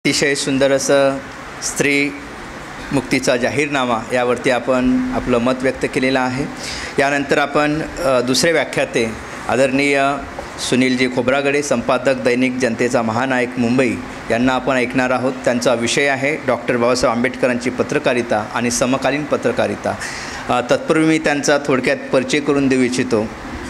अतिशय सुंदर असं स्त्री मुक्तीचा जाहीरनामा यावरती आपण आपलं मत व्यक्त केलेलं आहे. यानंतर आपण दुसरे व्याख्याते आदरणीय सुनीलजी खोब्रागडे, संपादक दैनिक जनतेचा महानायक मुंबई यांना आपण ऐकणार आहोत. त्यांचा विषय आहे डॉक्टर बाबासाहेब आंबेडकरांची पत्रकारिता आणि समकालीन पत्रकारिता. तत्पूर्वी मी त्यांचा थोडक्यात परिचय करून देऊ इच्छितो.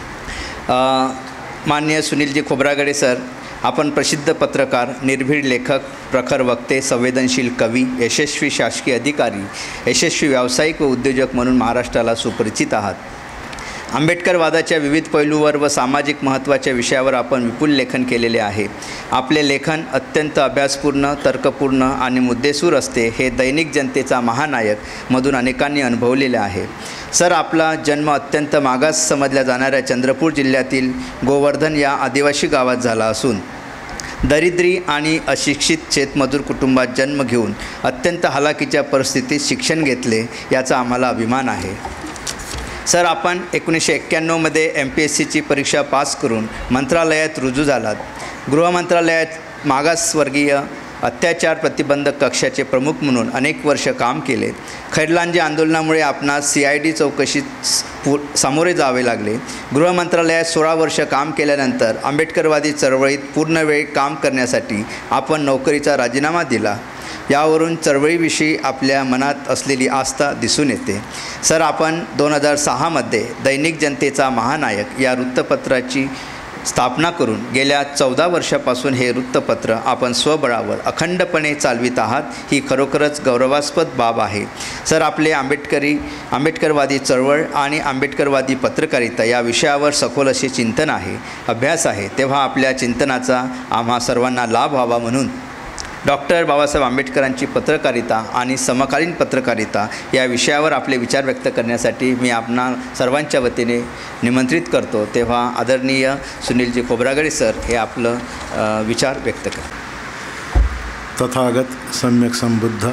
माननीय सुनीलजी खोब्रागडे सर, आपण प्रसिद्ध पत्रकार, निर्भीड लेखक, प्रखर वक्ते, संवेदनशील कवी, यशस्वी शासकीय अधिकारी, यशस्वी व्यावसायिक व उद्योजक म्हणून महाराष्ट्राला सुपरिचित आहात. आंबेडकरवादाच्या विविध पैलूवर व सामाजिक महत्त्वाच्या विषयावर आपण विपुल लेखन केलेले आहे. आपले लेखन अत्यंत अभ्यासपूर्ण, तर्कपूर्ण आणि मुद्देसूद असते हे दैनिक जनतेचा महानायक मधून अनेकांनी अनुभवलेले आहे. सर, आपला जन्म अत्यंत मागास समजल्या जाणाऱ्या चंद्रपूर जिल्ह्यातील गोवर्धन या आदिवासी गावात झाला असून दरिद्री आणि अशिक्षित शेतमजूर कुटुंबात जन्म घेऊन अत्यंत हालाकीच्या परिस्थितीत शिक्षण घेतले याचा आम्हाला अभिमान आहे. सर, आपण 1991मध्ये MPSCची परीक्षा पास करून मंत्रालयात रुजू झालात. गृहमंत्रालयात मागासवर्गीय अत्याचार प्रतिबंधक कक्षाचे प्रमुख म्हणून अनेक वर्ष काम केले. खैरलांजी आंदोलनामुळे आपणास CID चौकशीत सामोरे जावे लागले. गृहमंत्रालयात 16 वर्ष काम केल्यानंतर आंबेडकरवादी चळवळीत पूर्णवेळ काम करण्यासाठी आपण नोकरीचा राजीनामा दिला. यावरून चळवळीविषयी आपल्या मनात असलेली आस्था दिसून येते. सर, आपण 2006मध्ये दैनिक जनतेचा महानायक या वृत्तपत्राची स्थापना करून गेल्या 14 वर्षापासून हे वृत्तपत्र आपण स्वबळावर अखंडपणे चालवित आहात. ही खरोखरच गौरवास्पद बाब आहे. सर, आपले आंबेडकरवादी चळवळ आणि आंबेडकरवादी पत्रकारिता या विषयावर सखोल असे चिंतन आहे, अभ्यास आहे. तेव्हा आपल्या चिंतनाचा आम्हा सर्वांना लाभ व्हावा म्हणून डॉक्टर बाबासाहेब आंबेडकरांची पत्रकारिता आणि समकालीन पत्रकारिता या विषयावर आपले विचार व्यक्त करण्यासाठी मी आपणा सर्वांच्या वतीने निमंत्रित करतो. तेव्हा आदरणीय सुनीलजी खोब्रागडे सर हे आपलं विचार व्यक्त करा. तथागत सम्यक संबुद्ध.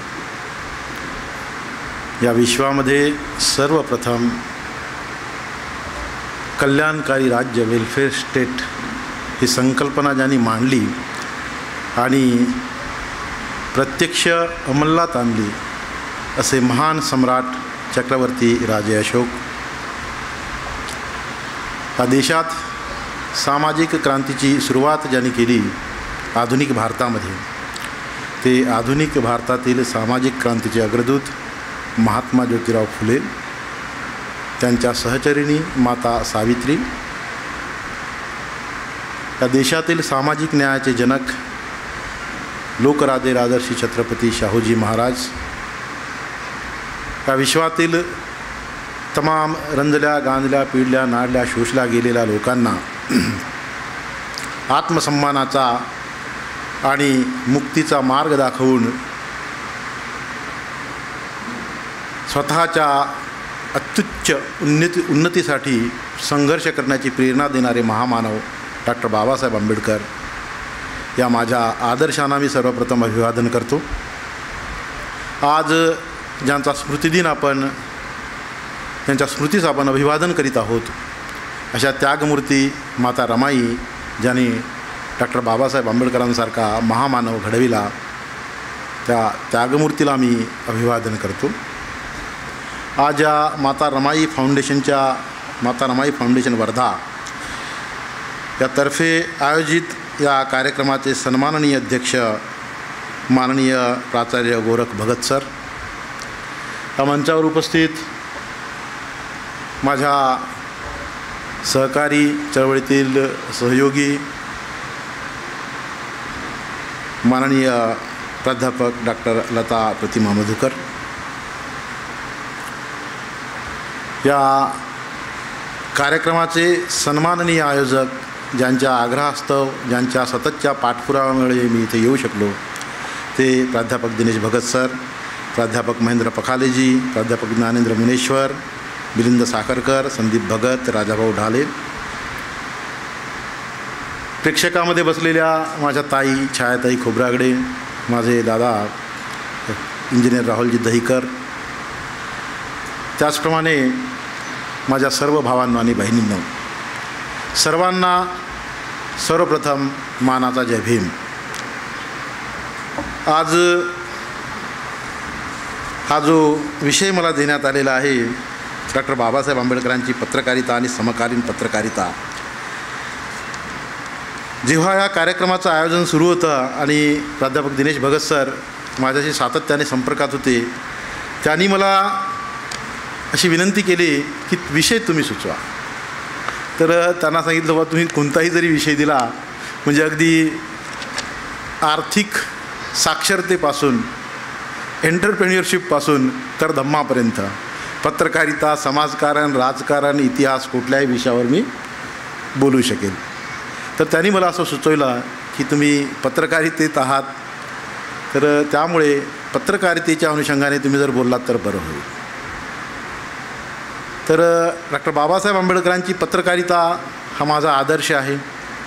या विश्वामध्ये सर्वप्रथम कल्याणकारी राज्य, वेलफेअर स्टेट ही संकल्पना ज्यांनी मांडली आणि प्रत्यक्ष अंमलात आणली असे महान सम्राट चक्रवर्ती राजे अशोक. या देशात सामाजिक क्रांतीची सुरुवात ज्यांनी केली आधुनिक भारतामध्ये, ते आधुनिक भारतातील सामाजिक क्रांतीचे अग्रदूत महात्मा ज्योतिराव फुले, त्यांच्या सहचरिणी माता सावित्री. या देशातील सामाजिक न्यायाचे जनक लोकराजे राजर्षी छत्रपती शाहूजी महाराज. या विश्वातील तमाम रंजल्या, गांजल्या, पिळल्या, नाडल्या, शोषल्या गेलेल्या लोकांना आत्मसन्मानाचा आणि मुक्तीचा मार्ग दाखवून स्वतःच्या अत्युच्च उन्नतीसाठी संघर्ष करण्याची प्रेरणा देणारे महामानव डॉक्टर बाबासाहेब आंबेडकर या माझ्या आदर्शांना मी सर्वप्रथम अभिवादन करतो. आज ज्यांचा स्मृतिदिन आपण त्यांच्या स्मृतीस आपण अभिवादन करीत आहोत, अशा त्यागमूर्ती माता रमाई ज्यांनी डॉक्टर बाबासाहेब आंबेडकरांसारखा महामानव घडविला, त्या त्यागमूर्तीला मी अभिवादन करतो. आज या माता रमाई फाउंडेशन वर्धा यातर्फे आयोजित या कार्यक्रमाचे सन्माननीय अध्यक्ष माननीय प्राचार्य गोरख भगत सर, या मंचावर उपस्थित माझ्या सहकारी चळवळीतील सहयोगी माननीय प्राध्यापक डॉक्टर लता प्रतिमा मधुकर, या कार्यक्रमाचे सन्माननीय आयोजक ज्यांच्या आग्रहास्तव, ज्यांच्या सततच्या पाठपुराव्यामुळे मी इथे येऊ शकलो, ते प्राध्यापक दिनेश भगत सर, प्राध्यापक महेंद्र पखालेजी, प्राध्यापक ज्ञानेंद्र मुनेश्वर, मिलिंद साखरकर, संदीप भगत, राजाभाऊ ढाले. प्रेक्षकामध्ये बसलेल्या माझ्या ताई छायाताई खोब्रागडे, माझे दादा इंजिनियर राहुलजी दहीकर, त्याचप्रमाणे माझ्या सर्व भावांनो आणि बहिणींनो, सर्वांना सर्वप्रथम मानाचा जय भीम. आज हा जो विषय मला देण्यात आलेला आहे डॉक्टर बाबासाहेब आंबेडकरांची पत्रकारिता आणि समकालीन पत्रकारिता, जेव्हा या कार्यक्रमाचं आयोजन सुरू होतं आणि प्राध्यापक दिनेश भगत सर माझ्याशी सातत्याने संपर्कात होते, त्यांनी मला अशी विनंती केली की विषय तुम्ही सुचवा. तर त्यांना सांगितलं बाबा तुम्ही कोणताही जरी विषय दिला, म्हणजे अगदी आर्थिक साक्षरतेपासून एंटरप्रेन्युअरशिपपासून तर धम्मापर्यंत पत्रकारिता, समाजकारण, राजकारण, इतिहास कुठल्याही विषयावर मी बोलू शकेल. तर त्यांनी मला असं सुचवलं की तुम्ही पत्रकारितेत आहात, तर त्यामुळे पत्रकारितेच्या अनुषंगाने तुम्ही जर बोललात तर बरं होईल. तर डॉक्टर बाबासाहेब आंबेडकरांची पत्रकारिता हा माझा आदर्श आहे.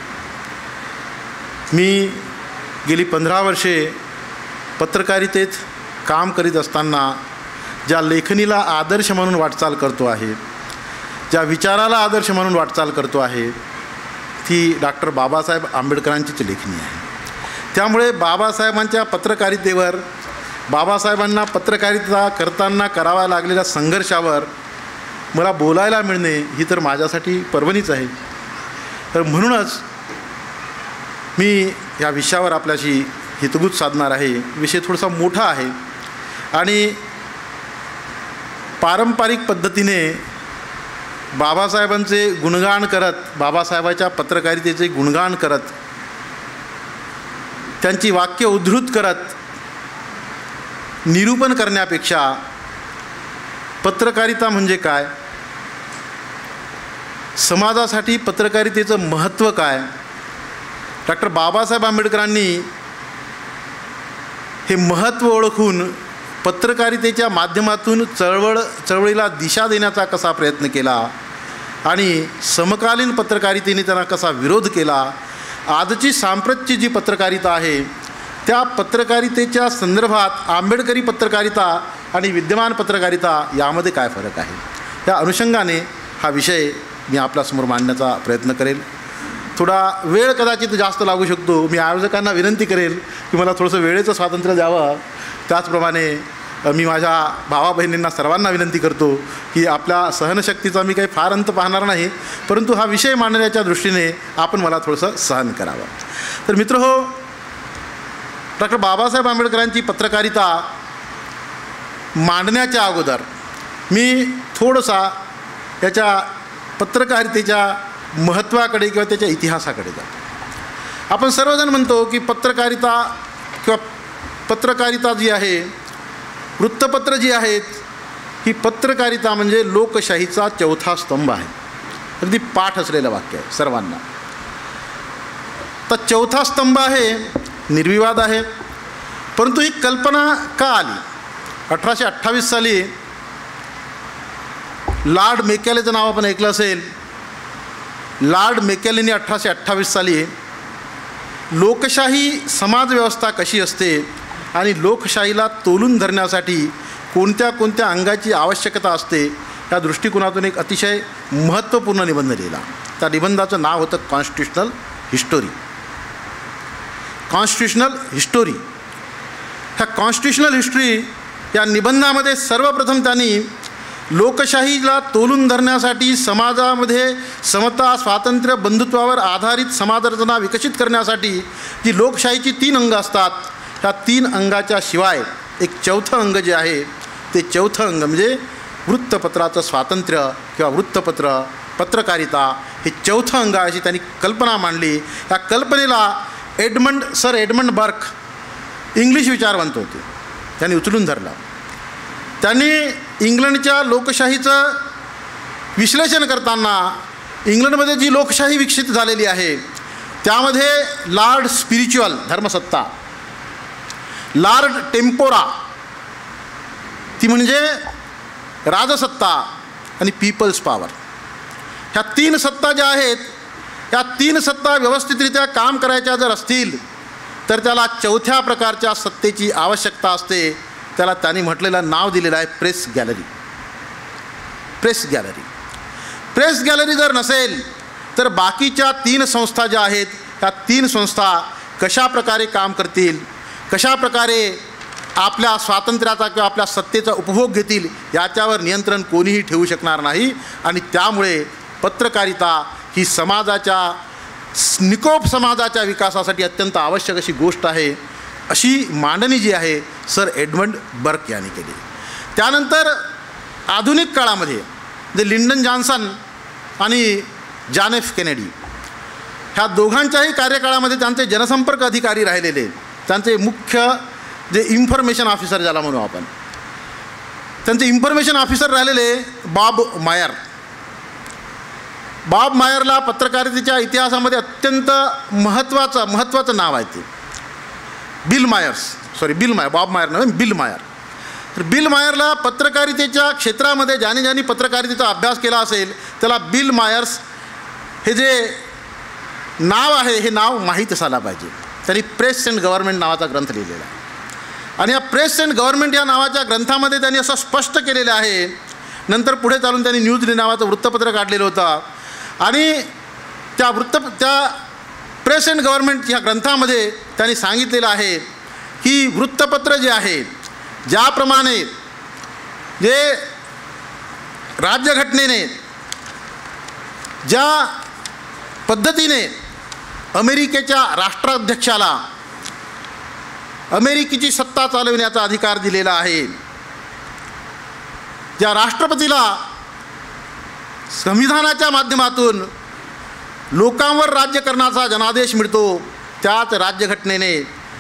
मी गेली 15 वर्षे पत्रकारितेत काम करीत असताना ज्या लेखणीला आदर्श म्हणून वाटचाल करतो आहे, ज्या विचाराला आदर्श म्हणून वाटचाल करतो आहे, ती डॉक्टर बाबासाहेब आंबेडकरांचीच लेखणी आहे. त्यामुळे बाबासाहेबांच्या पत्रकारितेवर, बाबासाहेबांना पत्रकारिता करताना कराव्या लागलेल्या संघर्षावर मला बोलायला मिळणे ही तर माझ्यासाठी पर्वणीच आहे. तर म्हणूनच मी या विषयावर आपल्याशी हितगुज साधणार आहे. विषय थोडासा मोठा आहे आणि पारंपरिक पद्धतीने बाबासाहेबांचे गुणगान करत, बाबासाहेबाच्या पत्रकारितेचे गुणगान करत, त्यांची वाक्य उद्धृत करत निरूपण करण्यापेक्षा पत्रकारिता म्हणजे काय, समाजासाठी पत्रकारितेचं महत्त्व काय, डॉक्टर बाबासाहेब आंबेडकरांनी हे महत्त्व ओळखून पत्रकारितेच्या माध्यमातून चळवळीला दिशा देण्याचा कसा प्रयत्न केला आणि समकालीन पत्रकारितेने त्यांना कसा विरोध केला, आजची सांप्रतची जी पत्रकारिता आहे त्या पत्रकारितेच्या संदर्भात आंबेडकरी पत्रकारिता आणि विद्यमान पत्रकारिता यामध्ये काय फरक आहे, त्या अनुषंगाने हा विषय मी आपल्यासमोर मांडण्याचा प्रयत्न करेल. थोडा वेळ कदाचित जास्त लागू शकतो. मी आयोजकांना विनंती करेल की मला थोडंसं वेळेचं स्वातंत्र्य द्यावं. त्याचप्रमाणे मी माझ्या भावा बहिणींना सर्वांना विनंती करतो की आपल्या सहनशक्तीचा मी काही फार अंत पाहणार नाही, परंतु हा विषय मांडण्याच्या दृष्टीने आपण मला थोडंसं सहन करावं. तर मित्रहो, डॉक्टर बाबासाहेब आंबेडकरांची पत्रकारिता मांडण्याच्या अगोदर मी थोडंसा याच्या पत्रकारितेच्या महत्त्वाकडे किंवा त्याच्या इतिहासाकडे जातो. आपण सर्वजण म्हणतो की पत्रकारिता किंवा पत्रकारिता जी आहे, वृत्तपत्र जी आहेत, ही पत्रकारिता म्हणजे लोकशाहीचा चौथा स्तंभ आहे. अगदी पाठ असलेलं वाक्य आहे सर्वांना. तर चौथा स्तंभ आहे, निर्विवाद आहे. परंतु ही कल्पना का आली? 1828 साली लॉर्ड मेकॅलेचं नाव आपण ऐकलं असेल. लॉर्ड मेकॅलेने 1828 साली लोकशाही समाजव्यवस्था कशी असते आणि लोकशाहीला तोलून धरण्यासाठी कोणत्या कोणत्या अंगाची आवश्यकता असते या दृष्टिकोनातून एक अतिशय महत्त्वपूर्ण निबंध लिहिला. त्या निबंधाचं नाव होतं कॉन्स्टिट्यूशनल हिस्टोरी. Constitutional history. ह्या कॉन्स्टिट्यूशनल हिस्ट्री या निबंधामध्ये सर्वप्रथम त्यांनी लोकशाहीला तोलून धरण्यासाठी समाजामध्ये समता, स्वातंत्र्य, बंधुत्वावर आधारित समाजरचना विकसित करण्यासाठी जी लोकशाहीची 3 अंग असतात, ह्या 3 अंगाच्या शिवाय एक चौथं अंग जे आहे ते चौथं अंग म्हणजे वृत्तपत्राचं स्वातंत्र्य किंवा वृत्तपत्र, पत्रकारिता हे चौथं अंग आहे अशी त्यांनी कल्पना मांडली. या कल्पनेला सर एडमंड बर्क इंग्लिश विचारवंत होते, त्यांनी उचलून धरला. त्यांनी इंग्लंडच्या लोकशाहीचं विश्लेषण करताना इंग्लंडमध्ये जी लोकशाही विकसित झालेली आहे त्यामध्ये लॉर्ड स्पिरिच्युअल धर्मसत्ता, लॉर्ड टेम्पोरा ती म्हणजे राजसत्ता आणि पीपल्स पॉवर, ह्या 3 सत्ता ज्या आहेत, ह्या 3 सत्ता व्यवस्थितरित्या काम करायच्या जर असतील तर त्याला चौथ्या प्रकारच्या सत्तेची आवश्यकता असते. त्याला त्यांनी म्हटलेलं नाव दिलेलं आहे press gallery. Press gallery. Press gallery जर नसेल तर बाकीच्या 3 संस्था ज्या आहेत त्या 3 संस्था कशा प्रकारे काम करतील, कशाप्रकारे आपल्या स्वातंत्र्याचा किंवा आपल्या सत्तेचा उपभोग घेतील याच्यावर नियंत्रण कोणीही ठेवू शकणार नाही. आणि त्यामुळे पत्रकारिता ही समाजाच्या निकोप समाजाच्या विकासासाठी अत्यंत आवश्यक अशी गोष्ट आहे, अशी मांडणी जी आहे सर एडमंड बर्क यांनी केली. त्यानंतर आधुनिक काळामध्ये जे लिंडन जॉन्सन आणि जॉन एफ केनेडी ह्या दोघांच्याही कार्यकाळामध्ये त्यांचे जनसंपर्क अधिकारी राहिलेले, त्यांचे मुख्य जे इन्फॉर्मेशन ऑफिसर ज्याला म्हणू आपण, त्यांचे इन्फॉर्मेशन ऑफिसर राहिलेले बॉब मायर. बॉब मायरला पत्रकारितेच्या इतिहासामध्ये अत्यंत महत्त्वाचं नाव आहे ते बिल मायर, बॉब मायर नव्हे, बिल मायर. तर बिल मायरला पत्रकारितेच्या क्षेत्रामध्ये ज्याने पत्रकारितेचा अभ्यास केला असेल त्याला बिल मायर्स हे जे नाव आहे हे नाव माहीत असायला पाहिजे. त्यांनी प्रेस अँड गव्हर्नमेंट नावाचा ग्रंथ लिहिलेला आहे. आणि या प्रेस अँड गव्हर्नमेंट या नावाच्या ग्रंथामध्ये त्यांनी असं स्पष्ट केलेलं आहे. नंतर पुढे चालून त्यांनी न्यूज डे नावाचं वृत्तपत्र काढलेलं होतं. आणि त्या प्रेस अँड गव्हर्नमेंट ह्या ग्रंथामध्ये त्यांनी सांगितलेलं आहे की वृत्तपत्र जे आहे, ज्याप्रमाणे जे राज्यघटनेने ज्या पद्धतीने अमेरिकेच्या राष्ट्राध्यक्षाला अमेरिकेची सत्ता चालविण्याचा अधिकार दिलेला आहे, ज्या राष्ट्रपतीला संविधानाच्या माध्यमातून लोकांवर राज्य करण्याचा जनादेश मिळतो, त्याच राज्यघटनेने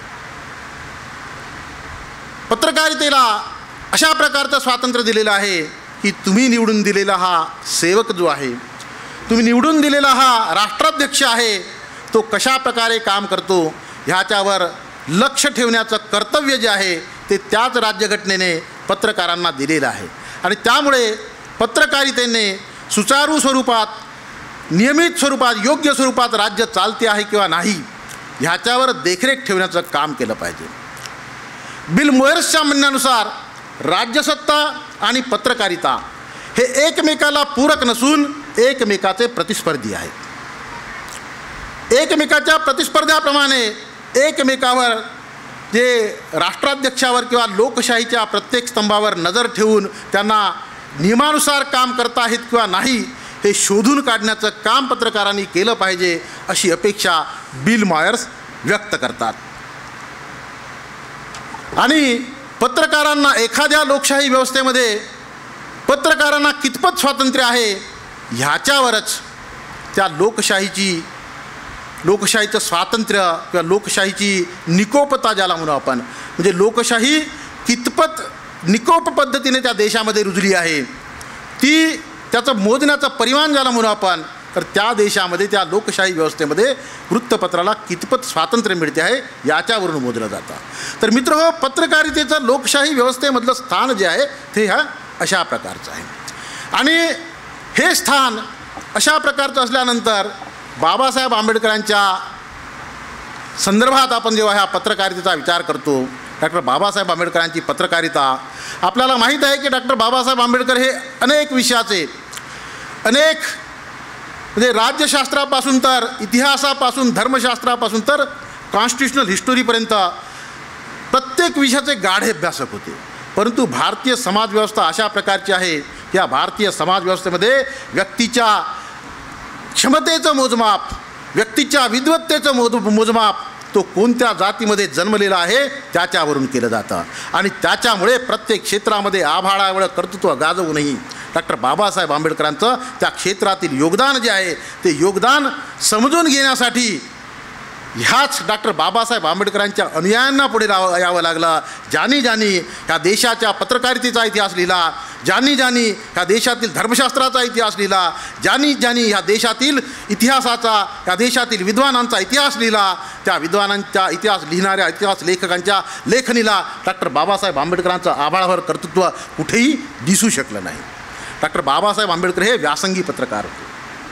पत्रकारितेला अशा प्रकारचं स्वातंत्र्य दिलेलं आहे की तुम्ही निवडून दिलेला हा सेवक जो आहे, तुम्ही निवडून दिलेला हा राष्ट्राध्यक्ष आहे, तो कशा प्रकारे काम करतो ह्याच्यावर लक्ष ठेवण्याचं कर्तव्य जे आहे ते त्याच राज्यघटनेने पत्रकारांना दिलेलं आहे. आणि त्यामुळे पत्रकारितेने सुचारू स्वरूपात, नियमित स्वरूपात, योग्य स्वरूपात राज्य चालते आहे किंवा नाही ह्याच्यावर देखरेख ठेवण्याचं काम केलं पाहिजे. बिल मोयर्सच्या म्हणण्यानुसार राज्यसत्ता आणि पत्रकारिता हे एकमेकाला पूरक नसून एकमेकाचे प्रतिस्पर्धी आहेत. एकमेकाच्या प्रतिस्पर्ध्याप्रमाणे एकमेकावर जे राष्ट्राध्यक्षावर किंवा लोकशाहीच्या प्रत्येक स्तंभावर नजर ठेवून त्यांना नियमानुसार काम करता आहेत किंवा नाही हे शोधून काढण्याचं काम पत्रकारांनी केलं पाहिजे अशी अपेक्षा बिल मायर्स व्यक्त करतात. आणि पत्रकारांना एखाद्या लोकशाही व्यवस्थेमध्ये पत्रकारांना कितपत स्वातंत्र्य आहे ह्याच्यावरच त्या लोकशाहीचं स्वातंत्र्य किंवा लोकशाहीची निकोपता ज्याला म्हणू आपण, म्हणजे लोकशाही कितपत निकोप पद्धतीने त्या देशामध्ये रुजली आहे ती त्याचं मोजण्याचं परिमाण ज्याला म्हणू आपण, तर त्या देशामध्ये त्या लोकशाही व्यवस्थेमध्ये वृत्तपत्राला कितपत स्वातंत्र्य मिळते आहे याच्यावरून मोजलं जातं. तर मित्रहो, पत्रकारितेचं लोकशाही व्यवस्थेमधलं स्थान जे आहे ते ह्या अशा प्रकारचं आहे. आणि हे स्थान अशा प्रकारचं असल्यानंतर बाबासाहेब आंबेडकरांच्या संदर्भात आपण जेव्हा ह्या पत्रकारितेचा विचार करतो, डॉक्टर बाबासाहेब आंबेडकरांची पत्रकारिता, आपल्याला माहीत आहे की डॉक्टर बाबासाहेब आंबेडकर हे अनेक विषयाचे, अनेक म्हणजे राज्यशास्त्रापासून तर इतिहासापासून, धर्मशास्त्रापासून तर कॉन्स्टिट्युशनल हिस्टोरीपर्यंत प्रत्येक विषयाचे गाढे अभ्यासक होते. परंतु भारतीय समाजव्यवस्था अशा प्रकारची आहे, या भारतीय समाजव्यवस्थेमध्ये व्यक्तीच्या क्षमतेचं मोजमाप, व्यक्तीच्या विद्वत्तेचं मोजमाप तो कोणत्या जातीमध्ये जन्मलेला आहे त्याच्यावरून केलं जातं. आणि त्याच्यामुळे प्रत्येक क्षेत्रामध्ये आभाळाएवढं कर्तृत्व गाजवूनही डॉक्टर बाबासाहेब आंबेडकरांचं त्या क्षेत्रातील योगदान जे आहे ते योगदान समजून घेण्यासाठी ह्याच डॉक्टर बाबासाहेब आंबेडकरांच्या अनुयायांना पुढे यावं लागलं. ज्यांनी ह्या देशाच्या पत्रकारितेचा इतिहास लिहिला, ज्यांनी ह्या देशातील धर्मशास्त्राचा इतिहास लिहिला, ज्यांनी ह्या देशातील इतिहासाचा, ह्या देशातील विद्वानांचा इतिहास लिहिला, त्या विद्वानांच्या इतिहास लिहिणाऱ्या इतिहास लेखकांच्या लेखणीला डॉक्टर बाबासाहेब आंबेडकरांचं आभाळाभर कर्तृत्व कुठेही दिसू शकलं नाही. डॉक्टर बाबासाहेब आंबेडकर हे व्यासंगी पत्रकार होते.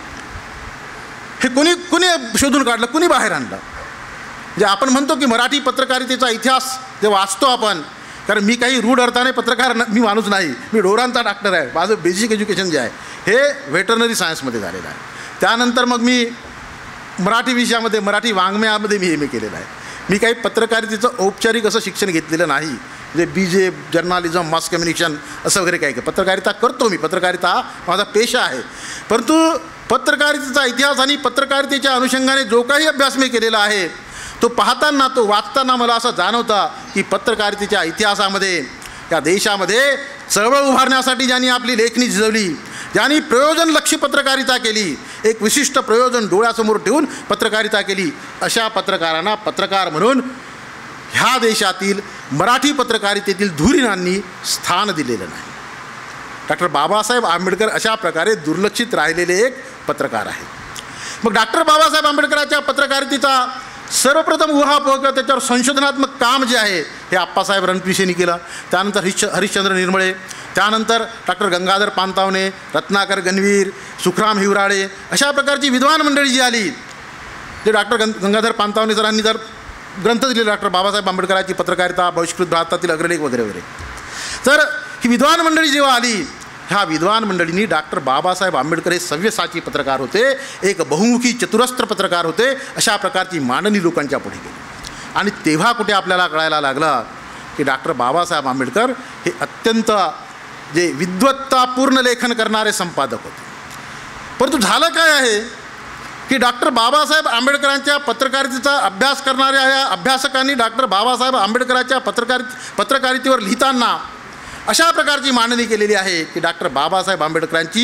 हे कुणी शोधून काढलं, कुणी बाहेर आणलं? जे आपण म्हणतो की मराठी पत्रकारितेचा इतिहास जे वाचतो आपण, कारण मी काही रूढ अर्थाने पत्रकार मी माणूस नाही, मी ढोरांचा डॉक्टर आहे. माझं बेसिक एज्युकेशन जे आहे हे व्हेटरनरी सायन्समध्ये झालेलं आहे. त्यानंतर मग मी मराठी विषयामध्ये, मराठी वाङ्मयामध्ये मी MA केलेलं आहे. मी काही पत्रकारितेचं औपचारिक असं शिक्षण घेतलेलं नाही, म्हणजे BJ जर्नालिझम, मास कम्युनिकेशन असं वगैरे काही पत्रकारिता करतो मी, पत्रकारिता हा माझा पेशा आहे. परंतु पत्रकारितेचा इतिहास आणि पत्रकारितेच्या अनुषंगाने जो काही अभ्यास मी केलेला आहे तो पाहताना, तो वाचताना मला असं जाणवतं की पत्रकारितेच्या इतिहासामध्ये या देशामध्ये चळवळ उभारण्यासाठी ज्यांनी आपली लेखणी झिजवली, ज्यांनी प्रयोजनलक्षी पत्रकारिता केली, एक विशिष्ट प्रयोजन डोळ्यासमोर ठेवून पत्रकारिता केली, अशा पत्रकारांना पत्रकार म्हणून ह्या देशातील मराठी पत्रकारितेतील धुरीणांनी स्थान दिलेलं नाही. डॉक्टर बाबासाहेब आंबेडकर अशा प्रकारे दुर्लक्षित राहिलेले एक पत्रकार आहे. मग डॉक्टर बाबासाहेब आंबेडकरांच्या पत्रकारितेचा सर्वप्रथम उहापोह किंवा त्याच्यावर संशोधनात्मक काम जे आहे हे आप्पासाहेब रणपिसेंनी केलं. त्यानंतर हरिश्चंद्र निर्मळे, त्यानंतर डॉक्टर गंगाधर पानतावणे, रत्नाकर गणवीर, सुखराम हिवराळे अशा प्रकारची विद्वान मंडळी जी आली, जे डॉक्टर गंगाधर पानतावणे सरांनी जर ग्रंथ दिले डॉक्टर बाबासाहेब आंबेडकरांची पत्रकारिता, बहिष्कृत भारतातील अग्रलेख वगैरे वगैरे, तर ही विद्वान मंडळी जेव्हा आली, ह्या विद्वान मंडळींनी डॉक्टर बाबासाहेब आंबेडकर हे सव्यसाची पत्रकार होते, एक बहुमुखी चतुरस्त्र पत्रकार होते, अशा प्रकारची मांडणी लोकांच्या पुढे केली. आणि तेव्हा कुठे आपल्याला कळायला लागलं की डॉक्टर बाबासाहेब आंबेडकर हे अत्यंत जे विद्वत्तापूर्ण लेखन करणारे संपादक होते. परंतु झालं काय आहे की डॉक्टर बाबासाहेब आंबेडकरांच्या पत्रकारितेचा अभ्यास करणाऱ्या या अभ्यासकांनी डॉक्टर बाबासाहेब आंबेडकरांच्या पत्रकारितेवर लिहिताना अशा प्रकारची मांडणी केलेली आहे की डॉक्टर बाबासाहेब आंबेडकरांची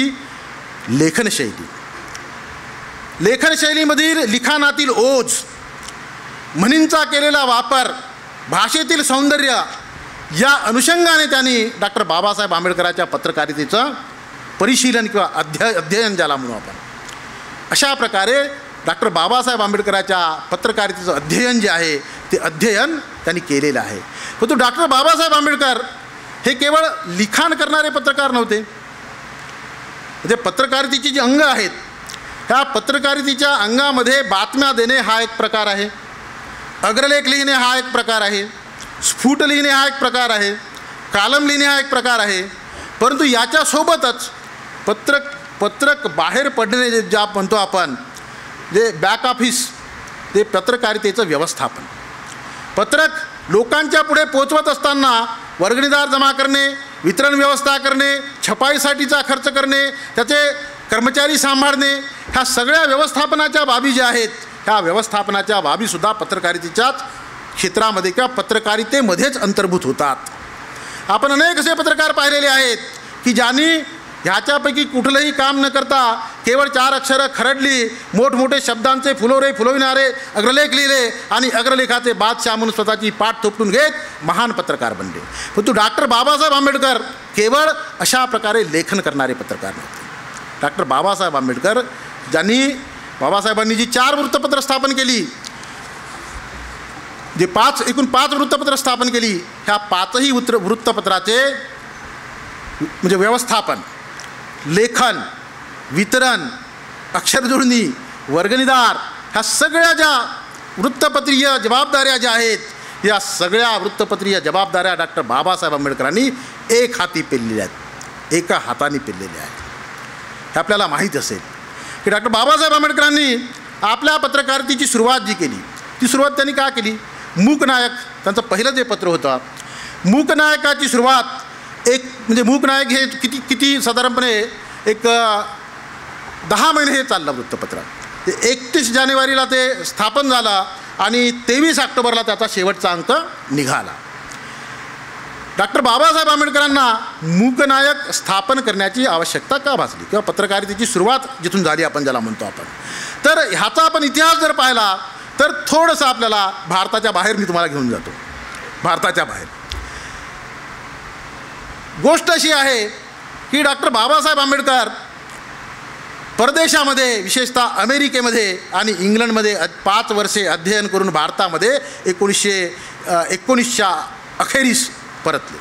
लेखनशैलीमधील लिखाणातील ओझ, म्हणींचा केलेला वापर, भाषेतील सौंदर्य या अनुषंगाने त्यांनी डॉक्टर बाबासाहेब आंबेडकरांच्या पत्रकारितेचं परिशीलन किंवा अध्ययन ज्याला म्हणू आपण, अशा प्रकारे डॉक्टर बाबासाहेब आंबेडकरांच्या पत्रकारितेचं अध्ययन जे आहे ते अध्ययन त्यांनी केलेलं आहे. परंतु डॉक्टर बाबासाहेब आंबेडकर हे केवळ लिखाण करणारे पत्रकार नव्हते. म्हणजे पत्रकारितेची जी अंग आहेत, ह्या पत्रकारितेच्या अंगामध्ये बातम्या देणे हा एक प्रकार आहे, अग्रलेख लिहिणे हा एक प्रकार आहे, स्फुट लिहिणे हा एक प्रकार आहे, कालम लिहिणे हा एक प्रकार आहे. परंतु याच्यासोबतच पत्रक बाहेर पडणे जे ज्या म्हणतो आपण, जे बॅक ऑफिस, ते पत्रकारितेचं व्यवस्थापन, पत्रक लोकांच्या पुढे पोचवत असताना वर्गणीदार जमा करणे, वितरण व्यवस्था करणे, छपाईसाठीचा खर्च करणे, त्याचे कर्मचारी सांभाळणे, ह्या सगळ्या व्यवस्थापनाच्या बाबी ज्या आहेत, ह्या व्यवस्थापनाच्या बाबीसुद्धा पत्रकारितेच्याच क्षेत्रामध्ये किंवा पत्रकारितेमध्येच अंतर्भूत होतात. आपण अनेक असे पत्रकार पाहिलेले आहेत की ज्यांनी ह्याच्यापैकी कुठलंही काम न करता केवळ 4 अक्षरं खरडली, मोठमोठे शब्दांचे फुलविणारे अग्रलेख लिहिले आणि अग्रलेखाचे बादशाह म्हणून स्वतःची पाठ थोपटून घेत महान पत्रकार बनले. परंतु डॉक्टर बाबासाहेब आंबेडकर केवळ अशा प्रकारे लेखन करणारे पत्रकार नव्हते. डॉक्टर बाबासाहेब आंबेडकर बाबासाहेबांनी जी 4 वृत्तपत्र स्थापन केली, जे एकूण 5 वृत्तपत्र स्थापन केली, ह्या 5ही वृत्तपत्राचे म्हणजे व्यवस्थापन, लेखन, वितरण, अक्षरजुळणी, वर्गणीदार, ह्या सगळ्या ज्या वृत्तपत्रीय जबाबदाऱ्या ज्या आहेत, या सगळ्या वृत्तपत्रीय जबाबदाऱ्या डॉक्टर बाबासाहेब आंबेडकरांनी एक हाती पेललेल्या आहेत, एका हाताने पेललेल्या आहेत. हे आपल्याला माहीत असेल की डॉक्टर बाबासाहेब आंबेडकरांनी आपल्या पत्रकारितेची सुरुवात जी केली, ती सुरुवात त्यांनी का केली? मूकनायक त्यांचं पहिलं जे पत्र होतं, मूकनायकाची सुरुवात म्हणजे मूकनायक हे किती साधारणपणे एक 10 महिने हे चाललं वृत्तपत्र. 31 जानेवारीला ते स्थापन झालं आणि 23 ऑक्टोबरला त्याचा शेवटचा अंक निघाला. डॉक्टर बाबासाहेब आंबेडकरांना मूकनायक स्थापन करण्याची आवश्यकता का भासली किंवा पत्रकारितेची सुरुवात जिथून झाली आपण ज्याला म्हणतो आपण, तर ह्याचा आपण इतिहास जर पाहिला तर थोडंसं आपल्याला भारताच्या बाहेर मी तुम्हाला घेऊन जातो. भारताच्या बाहेर गोष्ट अशी आहे की डॉक्टर बाबासाहेब आंबेडकर परदेशामध्ये, विशेषतः अमेरिकेमध्ये आणि इंग्लंडमध्ये 5 वर्षे अध्ययन करून भारतामध्ये 1919च्या अखेरीस परतले.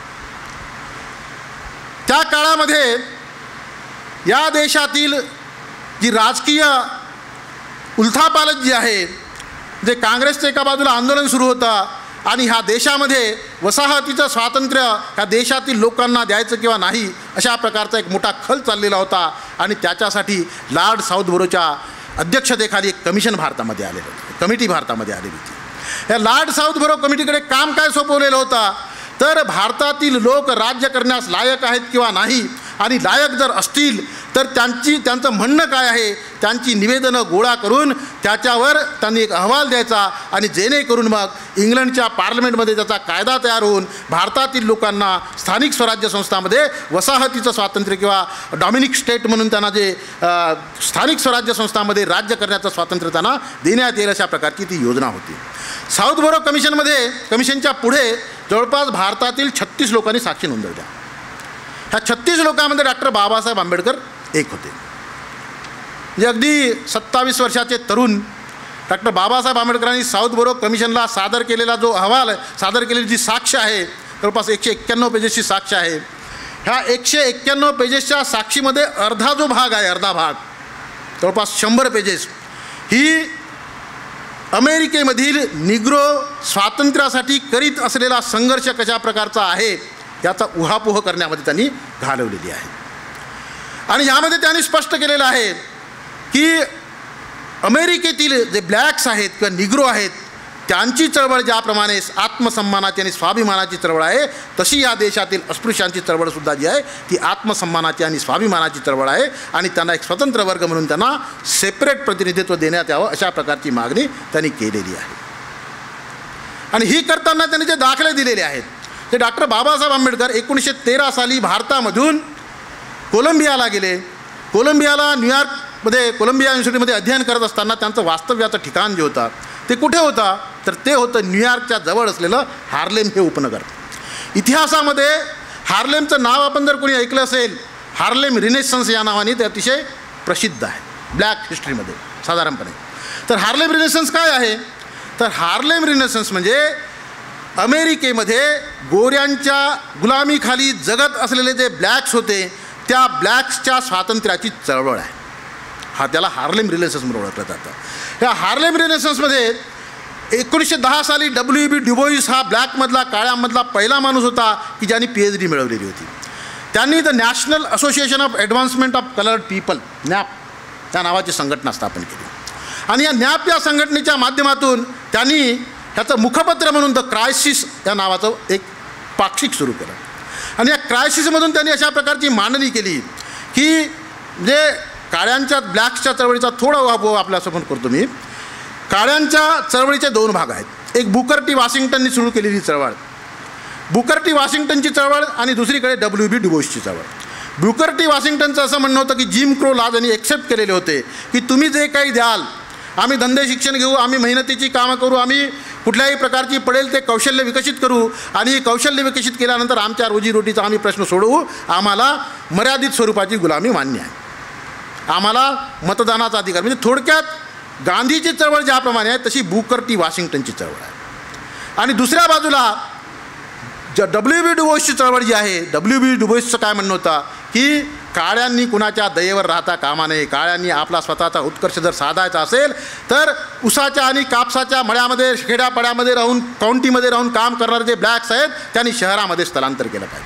त्या काळामध्ये या देशातील जी राजकीय उलथापालट जी आहे, जे काँग्रेसचं एका बाजूला आंदोलन सुरू होतं आणि ह्या देशामध्ये वसाहतीचं स्वातंत्र्य ह्या देशातील लोकांना द्यायचं किंवा नाही अशा प्रकारचा एक मोठा खल चाललेला होता आणि त्याच्यासाठी लॉर्ड साऊथबरोच्या अध्यक्षतेखाली एक कमिशन भारतामध्ये आलेलं होतं, कमिटी भारतामध्ये आलेली होती. या लॉर्ड साऊथबरो कमिटीकडे काम काय सोपवलेलं होतं, तर भारतातील लोक राज्य करण्यास लायक आहेत किंवा नाही, आणि लायक जर असतील तर त्यांचं म्हणणं काय आहे, त्यांची निवेदनं गोळा करून त्याच्यावर त्यांनी एक अहवाल द्यायचा, आणि जेणेकरून मग इंग्लंडच्या पार्लमेंटमध्ये त्याचा कायदा तयार होऊन भारतातील लोकांना स्थानिक स्वराज्य संस्थांमध्ये वसाहतीचं स्वातंत्र्य किंवा डॉमिनिक स्टेट म्हणून त्यांना जे स्थानिक स्वराज्य संस्थांमध्ये राज्य करण्याचं स्वातंत्र्य त्यांना देण्यात येईल, अशा प्रकारची ती योजना होती. साऊथबरो कमिशनच्या पुढे जवळपास भारतातील 36 लोकांनी साक्षी नोंदवल्या. ह्या 36 लोकांमध्ये डॉक्टर बाबासाहेब आंबेडकर एक होते. म्हणजे अगदी 27 वर्षाचे तरुण डॉक्टर बाबासाहेब आंबेडकरांनी साऊथबरो कमिशनला सादर केलेला जो अहवाल आहे, सादर केलेली जी साक्ष आहे, जवळपास 191 पेजेसची साक्ष आहे. ह्या 191 पेजेसच्या साक्षीमध्ये अर्धा जो भाग आहे, अर्धा भाग जवळपास 100 पेजेस ही अमेरिकेमधील निग्रो स्वातंत्र्यासाठी करीत असलेला संघर्ष कशा प्रकारचा आहे याचा उहापोह करण्यामध्ये त्यांनी घालवलेली आहे. आणि यामध्ये त्यांनी स्पष्ट केलेलं आहे की अमेरिकेतील जे ब्लॅक्स आहेत किंवा निग्रो आहेत त्यांची चळवळ ज्याप्रमाणे आत्मसन्मानाची आणि स्वाभिमानाची चळवळ आहे, तशी या देशातील अस्पृश्यांची चळवळसुद्धा जी आहे ती आत्मसन्मानाची आणि स्वाभिमानाची चळवळ आहे, आणि त्यांना एक स्वतंत्र वर्ग म्हणून त्यांना सेपरेट प्रतिनिधित्व देण्यात यावं अशा प्रकारची मागणी त्यांनी केलेली आहे. आणि ही करताना त्यांनी जे दाखले दिलेले आहेत ते डॉक्टर बाबासाहेब आंबेडकर 1913 साली भारतामधून कोलंबियाला गेले. न्यूयॉर्कमध्ये कोलंबिया युनिव्हर्सिटीमध्ये अध्ययन करत असताना त्यांचं वास्तव्याचं ठिकाण जे होतं ते कुठे होतं, तर ते होतं न्यूयॉर्कच्या जवळ असलेलं हार्लेम हे उपनगर. इतिहासामध्ये हार्लेमचं नाव आपण जर कोणी ऐकलं असेल, हार्लेम रिनेसन्स या नावाने ते अतिशय प्रसिद्ध आहे ब्लॅक हिस्ट्रीमध्ये साधारणपणे. तर हार्लेम रिनेसन्स काय आहे, तर हार्लेम रिनेसन्स म्हणजे अमेरिकेमध्ये गोऱ्यांच्या गुलामीखाली जगत असलेले जे ब्लॅक्स होते त्या ब्लॅक्सच्या स्वातंत्र्याची चळवळ आहे. त्याला हार्लेम रिनेसन्स म्हणून ओळखलं जातं. या हार्लेम रिनेसन्समध्ये 1910 साली WB ड्युबोईस हा ब्लॅकमधला काळ्यामधला पहिला माणूस होता की ज्यांनी PhD मिळवलेली होती. त्यांनी the National Association of Advancement of Colored People, नॅप त्या नावाची संघटना स्थापन केली. आणि या नॅप या संघटनेच्या माध्यमातून त्यांनी ह्याचं मुखपत्र म्हणून द क्रायसिस या नावाचं एक पाक्षिक सुरू केलं. आणि या क्रायसिसमधून त्यांनी अशा प्रकारची मांडणी केली की म्हणजे काळ्यांच्या ब्लॅक्सच्या चळवळीचा थोडा उहापोह आपल्यासमोर करतो मी. काळ्यांच्या चळवळीचे 2 भाग आहेत. एक बुकर टी वॉशिंग्टननी सुरू केलेली चळवळ, बुकर टी वॉशिंग्टनची चळवळ, आणि दुसरीकडे WB ड्युबोईसची चळवळ. बुकर टी वॉशिंग्टनचं असं म्हणणं होतं की जिम क्रो लॉज यांनी एक्सेप्ट केलेले होते की तुम्ही जे काही द्याल, आम्ही धंदे शिक्षण घेऊ, आम्ही मेहनतीची कामं करू, आम्ही कुठल्याही प्रकारची पडेल ते कौशल्य विकसित करू, आणि कौशल्य विकसित केल्यानंतर आमच्या रोजीरोटीचा आम्ही प्रश्न सोडवू. आम्हाला मर्यादित स्वरूपाची गुलामी मान्य आहे, आम्हाला मतदानाचा अधिकार. म्हणजे थोडक्यात गांधीची चळवळ ज्याप्रमाणे आहे तशी बुकर टी वॉशिंग्टनची चळवळ आहे. आणि दुसऱ्या बाजूला WB ड्युबोईसची चळवळ जी आहे, WB ड्युबोईसचं काय म्हणणं होतं की काळ्यांनी कुणाच्या दयेवर राहता कामा नये, काळ्यांनी आपला स्वतःचा उत्कर्ष जर साधायचा असेल तर उसाच्या आणि कापसाच्या मळ्यामध्ये खेड्यापाड्यामध्ये राहून काउंटीमध्ये राहून काम करणारे जे ब्लॅक्स आहेत त्यांनी शहरामध्ये स्थलांतर केलं पाहिजे.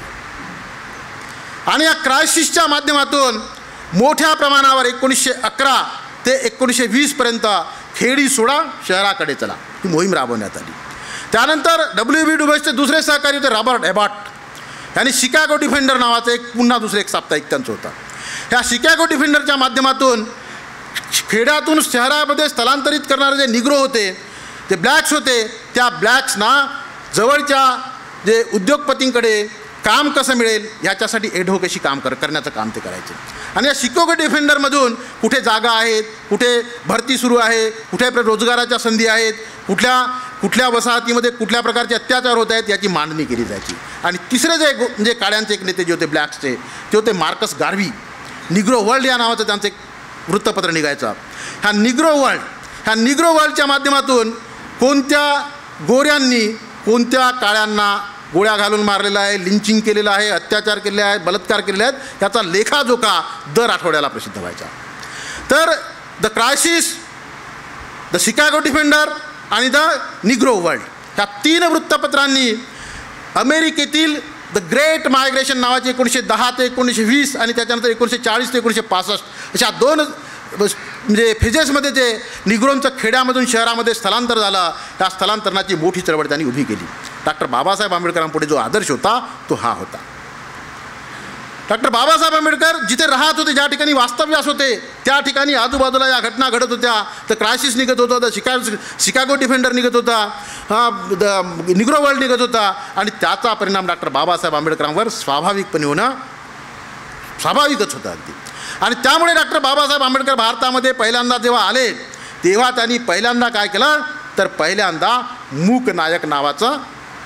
आणि या क्रायसिसच्या माध्यमातून मोठ्या प्रमाणावर 1911 ते 1920पर्यंत खेडी सोडा शहराकडे चला ही मोहीम राबवण्यात आली. त्यानंतर WB ड्युबोईसचे दुसरे सहकारी होते रॉबर्ट एबॉट. त्यांनी शिकागो डिफेंडर नावाचं एक साप्ताहिक त्यांचं होतं. ह्या शिकागो डिफेंडरच्या माध्यमातून खेड्यातून शहरामध्ये स्थलांतरित करणारे जे निग्रो होते, जे ब्लॅक्स होते, त्या ब्लॅक्सना जवळच्या जे उद्योगपतींकडे काम कसं मिळेल ह्याच्यासाठी ॲडव्होकेसी करण्याचं काम ते करायचे. आणि या शिकागो डिफेंडरमधून कुठे जागा आहेत, कुठे भरती सुरू आहे, कुठे रोजगाराच्या संधी आहेत, कुठल्या वसाहतीमध्ये कुठल्या प्रकारचे अत्याचार होत आहेत याची मांडणी केली जायची. आणि तिसरे जे म्हणजे काळ्यांचे एक नेते जे होते ब्लॅक्सचे ते होते मार्कस गार्वी. निग्रो वर्ल्ड या नावाचं त्यांचं एक वृत्तपत्र निघायचं. ह्या निग्रो वर्ल्डच्या माध्यमातून कोणत्या गोऱ्यांनी कोणत्या काळ्यांना गोळ्या घालून मारलेला आहे, लिंचिंग केलेलं आहे, अत्याचार केलेले आहेत, बलात्कार केलेले आहेत याचा लेखाजोखा दर आठवड्याला प्रसिद्ध व्हायचा. तर the Crisis, the Chicago Defender आणि द निग्रो वर्ल्ड ह्या 3 वृत्तपत्रांनी अमेरिकेतील द ग्रेट मायग्रेशन नावाची 1910 ते 1920 आणि त्याच्यानंतर 1940 ते 1965 अशा 2 म्हणजे फेजेसमध्ये जे निग्रोंचं खेड्यामधून शहरामध्ये स्थलांतर झालं, त्या स्थलांतरणाची मोठी चळवळ त्यांनी उभी केली. डॉक्टर बाबासाहेब आंबेडकरांपुढे जो आदर्श होता तो हा होता. डॉक्टर बाबासाहेब आंबेडकर जिथे राहत होते, ज्या ठिकाणी वास्तव्यास होते, त्या ठिकाणी आजूबाजूला या घटना घडत होत्या. तर क्रायसिस निघत होतं, तर शिकागो डिफेंडर निघत होता, निग्रो वर्ल्ड निघत होता, आणि त्याचा परिणाम डॉक्टर बाबासाहेब आंबेडकरांवर स्वाभाविकपणे होणं स्वाभाविकच होतं अगदी. आणि त्यामुळे डॉक्टर बाबासाहेब आंबेडकर भारतामध्ये पहिल्यांदा जेव्हा आले, तेव्हा त्यांनी पहिल्यांदा काय केलं, तर पहिल्यांदा मूक नायक नावाचं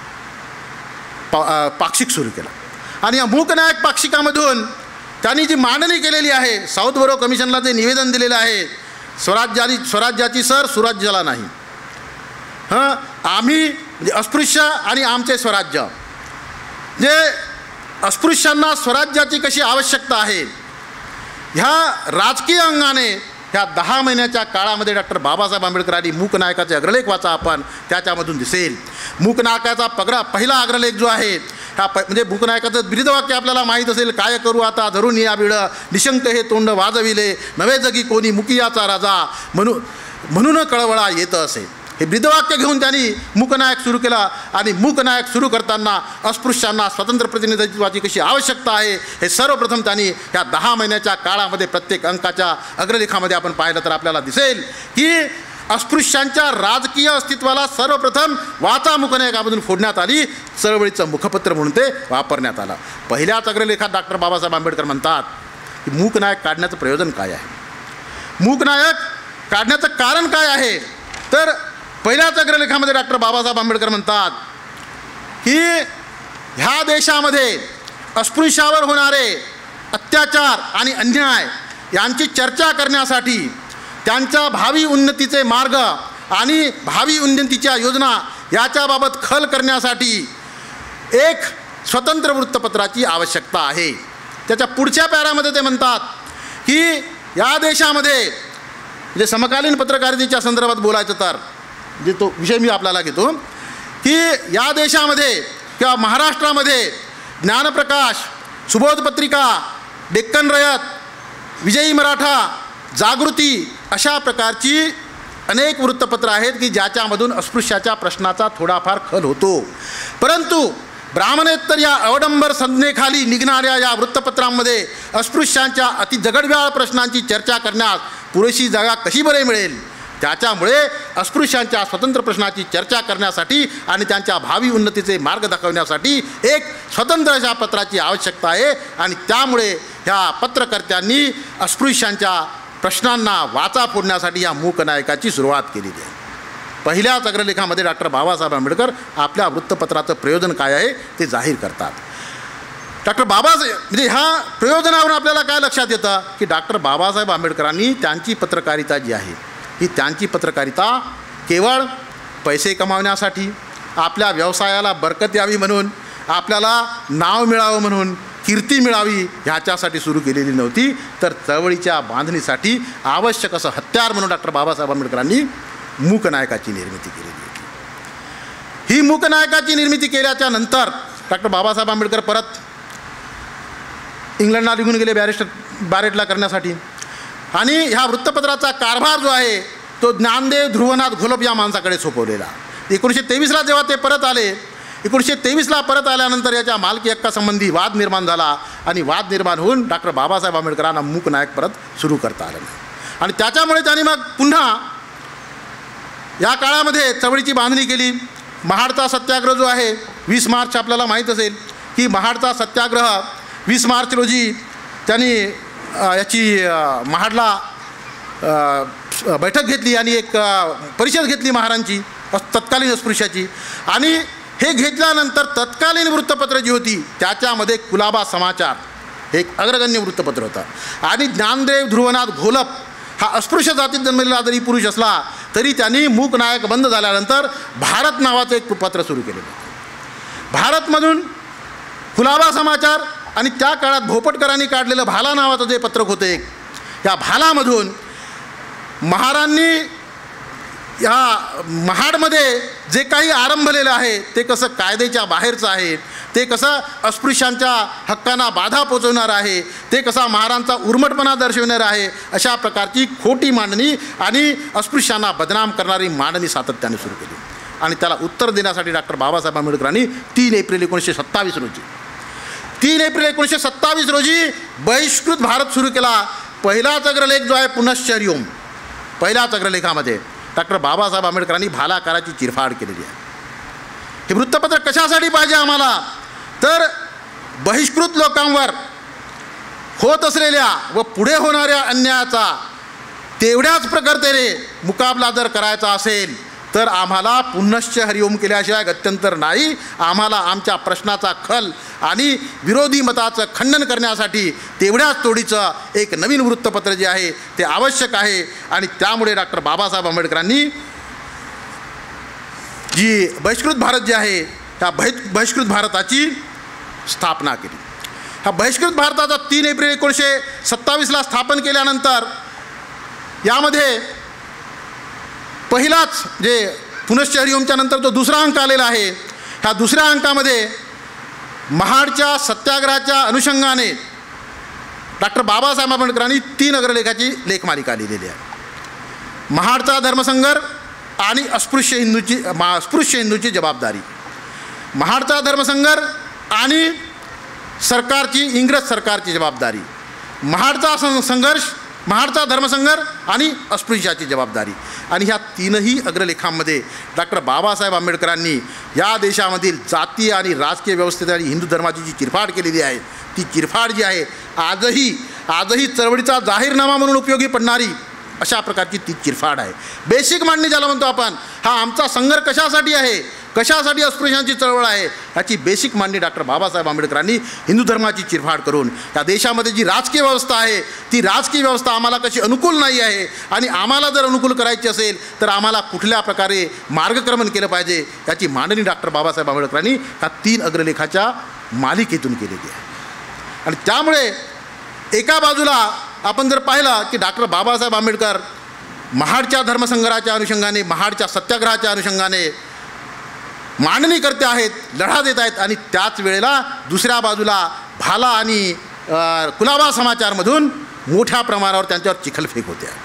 पाक्षिक सुरू केलं. आणि या मूकनायक पाक्षिकामधून त्यांनी जी मांडणी केलेली आहे, साऊथ बोरो कमिशनला जे निवेदन दिलेलं आहे, स्वराज्याची सर सुराज्याला नाही, आम्ही म्हणजे अस्पृश्य आणि आमचे स्वराज्य, जे अस्पृश्यांना स्वराज्याची कशी आवश्यकता आहे, ह्या राजकीय अंगाने ह्या 10 महिन्याच्या काळामध्ये डॉक्टर बाबासाहेब आंबेडकरांनी मूकनायकाचे अग्रलेख वाचा, आपण त्याच्यामधून दिसेल. मूकनायकाचा पहिला अग्रलेख जो आहे, म्हणजे मूकनायकाचं ब्रीदवाक्य आपल्याला माहीत असेल, काय करू आता धरून या बिड, निशंक हे तोंड वाजविले, नवे जगी कोणी मुकियाचा राजा, म्हणून कळवळा येत असे. हे ब्रीदवाक्य घेऊन त्यांनी मूकनायक सुरू केला. आणि मूकनायक सुरू करताना अस्पृश्यांना स्वतंत्र प्रतिनिधित्वाची कशी आवश्यकता आहे, हे सर्वप्रथम त्यांनी ह्या 10 महिन्याच्या काळामध्ये प्रत्येक अंकाच्या अग्रलेखामध्ये आपण पाहिलं तर आपल्याला दिसेल की अस्पृश्यांच्या राजकीय अस्तित्वाला सर्वप्रथम वाचा मूकनायकामधून फोडण्यात आली, चळवळीचं मुखपत्र म्हणून ते वापरण्यात आलं. पहिल्याच अग्रलेखात डॉक्टर बाबासाहेब आंबेडकर म्हणतात की मूकनायक काढण्याचं प्रयोजन काय आहे, मूकनायक काढण्याचं कारण काय आहे. तर पहिल्याच अग्रलेखामध्ये डॉक्टर बाबासाहेब आंबेडकर म्हणतात की ह्या देशामध्ये अस्पृश्यावर होणारे अत्याचार आणि अन्याय यांची चर्चा करण्यासाठी, त्यांच्या भावी उन्नतीचे मार्ग आणि भावी उन्नतीच्या योजना याच्याबाबत खल करण्यासाठी एक स्वतंत्र वृत्तपत्राची आवश्यकता आहे. त्याच्या पुढच्या पॅरामध्ये ते म्हणतात की या देशामध्ये, म्हणजे समकालीन पत्रकारितेच्या संदर्भात बोलायचं तर जे तो विषय मी आपल्याला घेतो, की या देशामध्ये किंवा महाराष्ट्रामध्ये ज्ञानप्रकाश, सुबोध पत्रिका, डेक्कन रयत, विजयी मराठा, जागृती अशा प्रकारची अनेक वृत्तपत्रं आहेत की ज्याच्यामधून अस्पृश्याच्या प्रश्नाचा थोडाफार खल होतो. परंतु ब्राह्मणेतर या अवडंबर संज्ञेखाली निघणाऱ्या या वृत्तपत्रांमध्ये अस्पृश्यांच्या अति जगडव्याळ प्रश्नांची चर्चा करण्यास पुरेशी जागा कशी बरे मिळेल. त्याच्यामुळे अस्पृश्यांच्या स्वतंत्र प्रश्नाची चर्चा करण्यासाठी आणि त्यांच्या भावी उन्नतीचे मार्ग दाखवण्यासाठी एक स्वतंत्र अशा पत्राची आवश्यकता आहे. आणि त्यामुळे ह्या पत्रकर्त्यांनी अस्पृश्यांच्या प्रश्नांना वाचा फोडण्यासाठी या मूकनायकाची सुरुवात केलेली आहे. पहिल्याच अग्रलेखामध्ये डॉक्टर बाबासाहेब आंबेडकर आपल्या वृत्तपत्राचं प्रयोजन काय आहे ते जाहीर करतात. डॉक्टर बाबासाहेब म्हणजे ह्या प्रयोजनावरून आपल्याला काय लक्षात येतं की डॉक्टर बाबासाहेब आंबेडकरांनी त्यांची पत्रकारिता जी आहे ही त्यांची पत्रकारिता केवळ पैसे कमावण्यासाठी, आपल्या व्यवसायाला बरकत यावी म्हणून, आपल्याला नाव मिळावं म्हणून, कीर्ती मिळावी ह्याच्यासाठी सुरू केलेली नव्हती, तर चळवळीच्या बांधणीसाठी आवश्यक असं हत्यार म्हणून डॉक्टर बाबासाहेब आंबेडकरांनी मूकनायकाची निर्मिती केलेली होती. ही मूकनायकाची निर्मिती केल्याच्या नंतर डॉक्टर बाबासाहेब आंबेडकर परत इंग्लंडला निघून गेले बॅरेटला करण्यासाठी. आणि ह्या वृत्तपत्राचा कारभार जो आहे तो ज्ञानदेव ध्रुवनाथ घोलप या माणसाकडे सोपवलेला. 1923ला जेव्हा ते परत आले, 1923ला परत आल्यानंतर याच्या मालकी हक्कासंबंधी वाद निर्माण झाला आणि वाद निर्माण होऊन डॉक्टर बाबासाहेब आंबेडकरांना मूकनायक परत सुरू करता आलं नाही. आणि त्याच्यामुळे त्यांनी मग पुन्हा या काळामध्ये चळवळीची बांधणी केली. महाडचा सत्याग्रह जो आहे 20 मार्च आपल्याला माहीत असेल की महाडचा सत्याग्रह 20 मार्च रोजी त्यांनी याची महाडला बैठक घेतली आणि एक परिषद घेतली महारांची तत्कालीन अस्पृश्याची. आणि हे घेतल्यानंतर तत्कालीन वृत्तपत्र जी होती त्याच्यामध्ये कुलाबा समाचार एक अग्रगण्य वृत्तपत्र होतं. आणि ज्ञानदेव ध्रुवनाथ घोलप हा अस्पृश्य जातीत जन्मलेला जरी पुरुष असला तरी त्यांनी मूकनायक बंद झाल्यानंतर भारत नावाचं एक पत्र सुरू केलेलं. भारतमधून कुलाबा समाचार आणि त्या काळात भोपटकरांनी काढलेलं भाला नावाचं जे पत्रक होतं एक, या भालामधून महारांनी या महाडमध्ये जे काही आरंभलेलं आहे ते कसं कायद्याच्या बाहेरचं आहे, ते कसं अस्पृश्यांच्या हक्कांना बाधा पोचवणार आहे, ते कसा महारांचा उर्मटपणा दर्शवणार आहे, अशा प्रकारची खोटी मांडणी आणि अस्पृश्यांना बदनाम करणारी मांडणी सातत्याने सुरू केली. आणि त्याला उत्तर देण्यासाठी डॉक्टर बाबासाहेब आंबेडकरांनी 3 एप्रिल 1927 रोजी 3 एप्रिल 1927 रोजी बहिष्कृत भारत सुरू केला. पहिलाच अग्रलेख जो आहे पुनश्च हरिओम, पहिल्याच अग्रलेखामध्ये डॉक्टर बाबासाहेब आंबेडकरांनी भालाकाराची चिरफाड केलेली आहे. हे वृत्तपत्र कशासाठी पाहिजे आम्हाला, तर बहिष्कृत लोकांवर होत असलेल्या व पुढे होणाऱ्या अन्यायाचा तेवढ्याच प्रखरतेने मुकाबला जर करायचा असेल तर आम्हाला पुनश्च हरिओम केल्याशिवाय गत्यंतर नाही. आम्हाला आमच्या प्रश्नाचा खल आणि विरोधी मताचं खंडन करण्यासाठी तेवढ्याच तोडीचं एक नवीन वृत्तपत्र जे आहे ते आवश्यक आहे. आणि त्यामुळे डॉक्टर बाबासाहेब आंबेडकरांनी जी बहिष्कृत भारत जे आहे त्या बहिष्कृत भारताची स्थापना केली. हा बहिष्कृत भारताचा 3 एप्रिल 1927ला स्थापन केल्यानंतर यामध्ये पहिलाच जे पुनश्च हरिओमच्या नंतर जो दुसरा अंक आलेला आहे, ह्या दुसऱ्या अंकामध्ये महाडच्या सत्याग्रहाच्या अनुषंगाने डॉक्टर बाबासाहेब आंबेडकरांनी 3 अग्रलेखाची लेखमालिका लिहिलेली आहे. महाडचा धर्मसंघर्ष आणि अस्पृश्य हिंदूची जबाबदारी, महाडचा धर्मसंघर्ष आणि इंग्रज सरकारची जबाबदारी, महाडचा धर्मसंघर्ष आणि अस्पृश्याची जबाबदारी. आणि ह्या 3ही अग्रलेखांमध्ये डॉक्टर बाबासाहेब आंबेडकरांनी या देशामधील जातीय आणि राजकीय व्यवस्थेत आणि हिंदू धर्माची जी चिरफाड केलेली आहे, ती चिरफाड जी आहे आजही चळवळीचा जाहीरनामा म्हणून उपयोगी पडणारी अशा प्रकारची ती चिरफाड आहे. बेसिक मांडणी ज्याला म्हणतो आपण, हा आमचा संघर्ष कशासाठी आहे, कशासाठी अस्पृश्यांची चळवळ आहे, याची बेसिक मांडणी डॉक्टर बाबासाहेब आंबेडकरांनी हिंदू धर्माची चिरफाड करून या देशामध्ये जी राजकीय व्यवस्था आहे ती राजकीय व्यवस्था आम्हाला कशी अनुकूल नाही आहे आणि आम्हाला जर अनुकूल करायची असेल तर आम्हाला कुठल्या प्रकारे मार्गक्रमण केलं पाहिजे याची मांडणी डॉक्टर बाबासाहेब आंबेडकरांनी ह्या 3 अग्रलेखाच्या मालिकेतून केलेली आहे. आणि त्यामुळे एका बाजूला आपण जर पाहिलं की डॉक्टर बाबासाहेब आंबेडकर महाडच्या धर्मसंघर्षाच्या अनुषंगाने, महाडच्या सत्याग्रहाच्या अनुषंगाने मांडणी करते आहेत, लढा देत आहेत, आणि त्याच वेळेला दुसऱ्या बाजूला भाला आणि कुलाबा समाचारमधून मोठ्या प्रमाणावर त्यांच्यावर चिखलफेक होते आहे.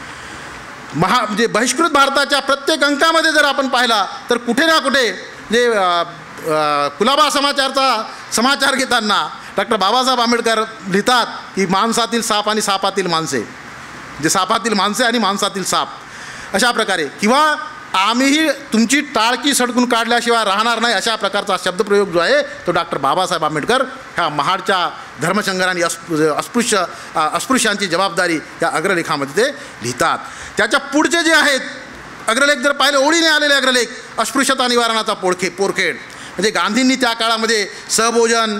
म्हणजे बहिष्कृत भारताच्या प्रत्येक अंकामध्ये जर आपण पाहिला तर कुठे ना कुठे जे कुलाबा समाचारचा समाचार घेताना डॉक्टर बाबासाहेब आंबेडकर लिहितात की माणसातील साप आणि सापातील माणसे, जे सापातील माणसे आणि माणसातील साप, अशा प्रकारे, किंवा आम्हीही तुमची टाळकी सडकून काढल्याशिवाय राहणार नाही, अशा प्रकारचा शब्दप्रयोग जो आहे तो डॉक्टर बाबासाहेब आंबेडकर ह्या महाडच्या धर्मसंघर्ष आणि अस्पृश्यांची जबाबदारी या अग्रलेखामध्ये ते लिहितात. त्याच्या पुढचे जे आहेत अग्रलेख जर पाहिले, ओळीने आलेले अग्रलेख, अस्पृश्यता निवारणाचा पोरखेड, म्हणजे गांधींनी त्या काळामध्ये सहभोजन,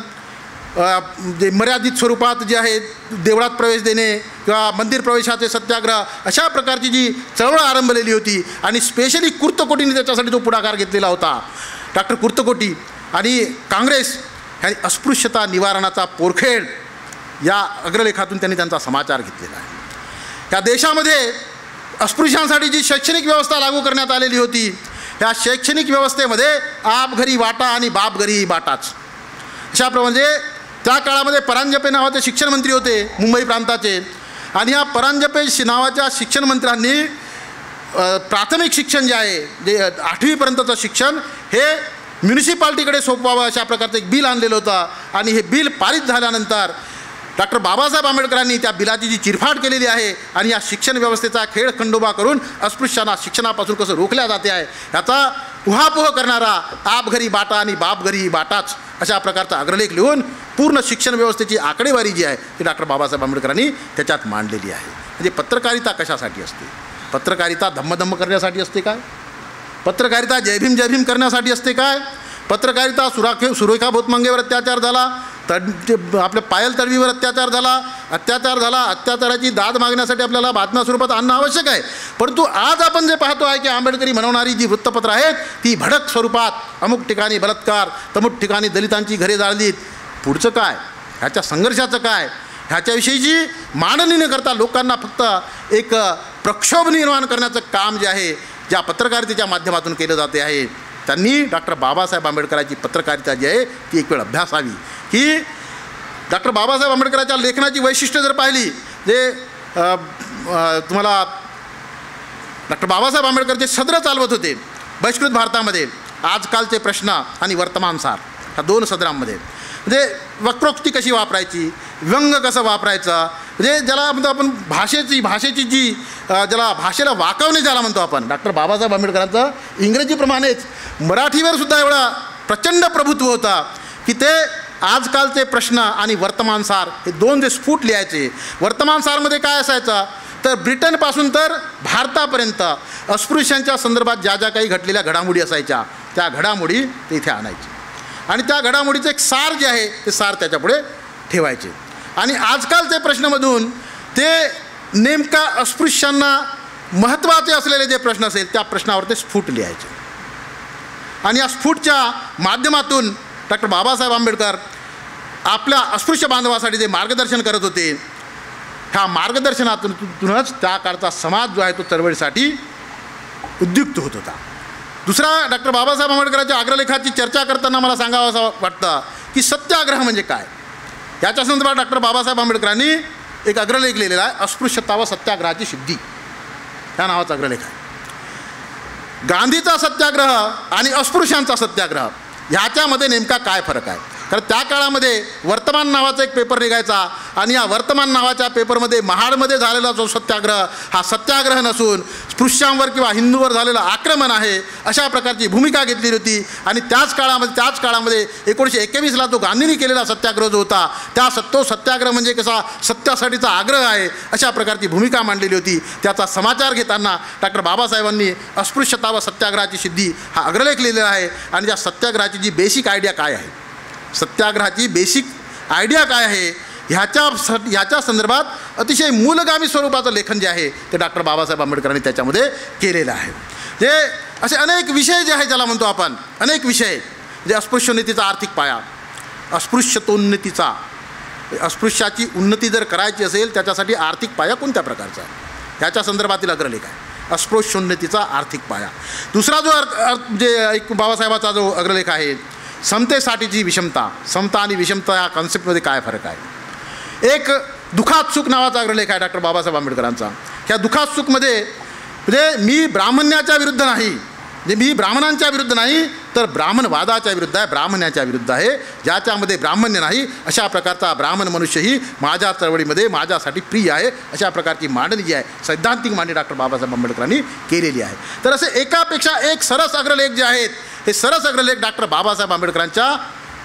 जे मर्यादित स्वरूपात जे आहे देवळात प्रवेश देणे किंवा मंदिर प्रवेशाचे सत्याग्रह, अशा प्रकारची जी चळवळ आरंभलेली होती आणि स्पेशली कुर्तकोटीने त्याच्यासाठी जो पुढाकार घेतलेला होता डॉक्टर कुर्तकोटी आणि काँग्रेस ह्यांनी अस्पृश्यता निवारणाचा पोरखेड या अग्रलेखातून त्यांनी त्यांचा समाचार घेतलेला आहे. या देशामध्ये अस्पृश्यांसाठी जी शैक्षणिक व्यवस्था लागू करण्यात आलेली होती, ह्या शैक्षणिक व्यवस्थेमध्ये आप घरी वाटा आणि बाप घरी बाटाच, अशाप्रमाणे त्या काळामध्ये परांजपे नावाचे शिक्षण मंत्री होते मुंबई प्रांताचे, आणि ह्या परांजपे नावाच्या शिक्षण मंत्र्यांनी प्राथमिक शिक्षण जे आहे, जे 8वीपर्यंतचं शिक्षण हे म्युनिसिपाल्टीकडे सोपवावं अशा प्रकारचं एक बिल आणलेलं होतं. आणि हे बिल पारित झाल्यानंतर डॉक्टर बाबासाहेब आंबेडकरांनी त्या बिलाची जी चिरफाड केलेली आहे आणि या शिक्षण व्यवस्थेचा खेळखंडोबा करून अस्पृश्यांना शिक्षणापासून कसं रोखल्या जाते आहे याचा उहापोह करणारा आप घरी बाटा आणि बाप घरी बाटाच अशा प्रकारचा अग्रलेख लिहून पूर्ण शिक्षण व्यवस्थेची आकडेवारी जी आहे ती डॉक्टर बाबासाहेब आंबेडकरांनी त्याच्यात मांडलेली आहे. म्हणजे पत्रकारिता कशासाठी असते? पत्रकारिता धम्मधम्म करण्यासाठी असते काय? पत्रकारिता जयभीम जयभीम करण्यासाठी असते काय? पत्रकारिता सुरेखा भोतमंगेवर अत्याचार झाला, आपल्या पायल तडवीवर अत्याचार झाला, अत्याचाराची दाद मागण्यासाठी आपल्याला बातम्या स्वरूपात आणणं आवश्यक आहे. परंतु आज आपण जे पाहतो आहे की आंबेडकरी म्हणवणारी जी वृत्तपत्र आहेत ती भडक स्वरूपात अमुक ठिकाणी बलात्कार, तमुक ठिकाणी दलितांची घरे जाळलीत, पुढचं काय, ह्याच्या संघर्षाचं काय, ह्याच्याविषयीची मांडणी न करता लोकांना फक्त एक प्रक्षोभ निर्माण करण्याचं काम जे आहे ज्या पत्रकारितेच्या माध्यमातून केलं जाते आहे त्यांनी डॉक्टर बाबासाहेब आंबेडकरांची पत्रकारिता जी आहे ती एक वेळ अभ्यासावी, की डॉक्टर बाबासाहेब आंबेडकरांच्या लेखनाची वैशिष्ट्य जर पाहिली, जे तुम्हाला डॉक्टर बाबासाहेब आंबेडकर जे सदरं चालवत होते बहिष्कृत भारतामध्ये, आजकालचे प्रश्न आणि वर्तमान सार, ह्या 2 सदरांमध्ये म्हणजे वक्रोक्ती कशी वापरायची, व्यंग कसं वापरायचं, म्हणजे ज्याला म्हणतो आपण भाषेची जी ज्याला भाषेला वाकवणे ज्याला म्हणतो आपण, डॉक्टर बाबासाहेब आंबेडकरांचं इंग्रजीप्रमाणेच मराठीवर सुद्धा एवढा प्रचंड प्रभुत्व होता की ते आजकालचे प्रश्न आणि वर्तमानसार हे 2 जे स्फुट लिहायचे. वर्तमानसारमध्ये काय असायचं तर ब्रिटनपासून तर भारतापर्यंत अस्पृश्यांच्या संदर्भात ज्या ज्या काही घडलेल्या घडामोडी असायच्या त्या घडामोडी ते इथे आणायचे आणि त्या घडामोडीचं एक सार जे आहे ते सार त्याच्यापुढे ठेवायचे. आणि आजकालचे प्रश्नामधून ते नेमका अस्पृश्यांना महत्त्वाचे असलेले जे प्रश्न असेल त्या प्रश्नावर ते स्फुट लिहायचे. आणि या स्फुटच्या माध्यमातून डॉक्टर बाबासाहेब आंबेडकर आपल्या अस्पृश्य बांधवासाठी जे मार्गदर्शन करत होते, ह्या मार्गदर्शनातूनच त्या काळचा समाज जो आहे तो चळवळीसाठी उद्युक्त होत होता. दुसरा, डॉक्टर बाबासाहेब आंबेडकरांच्या अग्रलेखाची चर्चा करताना मला सांगावं असं वाटतं की सत्याग्रह म्हणजे काय. याच्या संदर्भात डॉक्टर बाबासाहेब आंबेडकरांनी एक अग्रलेख लिहिलेला आहे, अस्पृश्यता व सत्याग्रहाची सिद्धी या नावाचा अग्रलेख आहे. गांधीचा सत्याग्रह आणि अस्पृश्यांचा सत्याग्रह ह्याच्यामध्ये नेमका काय फरक आहे. कारण त्या काळामध्ये वर्तमान नावाचा एक पेपर निघायचा आणि या वर्तमान नावाच्या पेपरमध्ये महाडमध्ये झालेला जो सत्याग्रह हा सत्याग्रह नसून स्पृश्यांवर किंवा हिंदूवर झालेलं आक्रमण आहे अशा प्रकारची भूमिका घेतली होती. आणि त्याच काळामध्ये 1921ला जो गांधींनी केलेला सत्याग्रह जो होता तो सत्याग्रह म्हणजे कसा सत्यासाठीचा आग्रह आहे अशा प्रकारची भूमिका मांडलेली होती. त्याचा समाचार घेताना डॉक्टर बाबासाहेबांनी अस्पृश्यता व सत्याग्रहाची सिद्धी हा अग्रलेख लिहिलेला आहे. आणि त्या सत्याग्रहाची जी बेसिक आयडिया काय आहे, सत्याग्रहाची बेसिक आयडिया काय आहे ह्याच्या संदर्भात अतिशय मूलगामी स्वरूपाचं लेखन जे आहे ते डॉक्टर बाबासाहेब आंबेडकरांनी त्याच्यामध्ये केलेलं आहे. जे असे अनेक विषय जे आहे ज्याला म्हणतो आपण अनेक विषय, जे अस्पृश्योन्नतीचा आर्थिक पाया, अस्पृश्यतोन्नतीचा, अस्पृश्याची उन्नती जर करायची असेल त्याच्यासाठी आर्थिक पाया कोणत्या प्रकारचा आहे ह्याच्या संदर्भातील अग्रलेख आहे, अस्पृश्योन्नतीचा आर्थिक पाया. दुसरा जो जे एक बाबासाहेबाचा जो अग्रलेख आहे, समतेसाठीची विषमता, समता आणि विषमता या कॉन्सेप्टमध्ये काय फरक आहे. एक दुखात सुख नावाचा अग्रलेख आहे डॉक्टर बाबासाहेब आंबेडकरांचा. ह्या दुखात सुखमध्ये म्हणजे मी ब्राह्मण्याच्या विरुद्ध नाही, म्हणजे मी ब्राह्मणांच्या विरुद्ध नाही तर ब्राह्मणवादाच्या विरुद्ध आहे, ब्राह्मण्याच्या विरुद्ध आहे, ज्याच्यामध्ये ब्राह्मण्य नाही अशा प्रकारचा ब्राह्मण मनुष्यही माझ्या चळवळीमध्ये माझ्यासाठी प्रिय आहे अशा प्रकारची मांडणी जी आहे सैद्धांतिक मांडणी डॉक्टर बाबासाहेब आंबेडकरांनी केलेली आहे. तर असे एकापेक्षा एक सरस अग्रलेख जे आहेत हे सरस अग्रलेख डॉक्टर बाबासाहेब आंबेडकरांच्या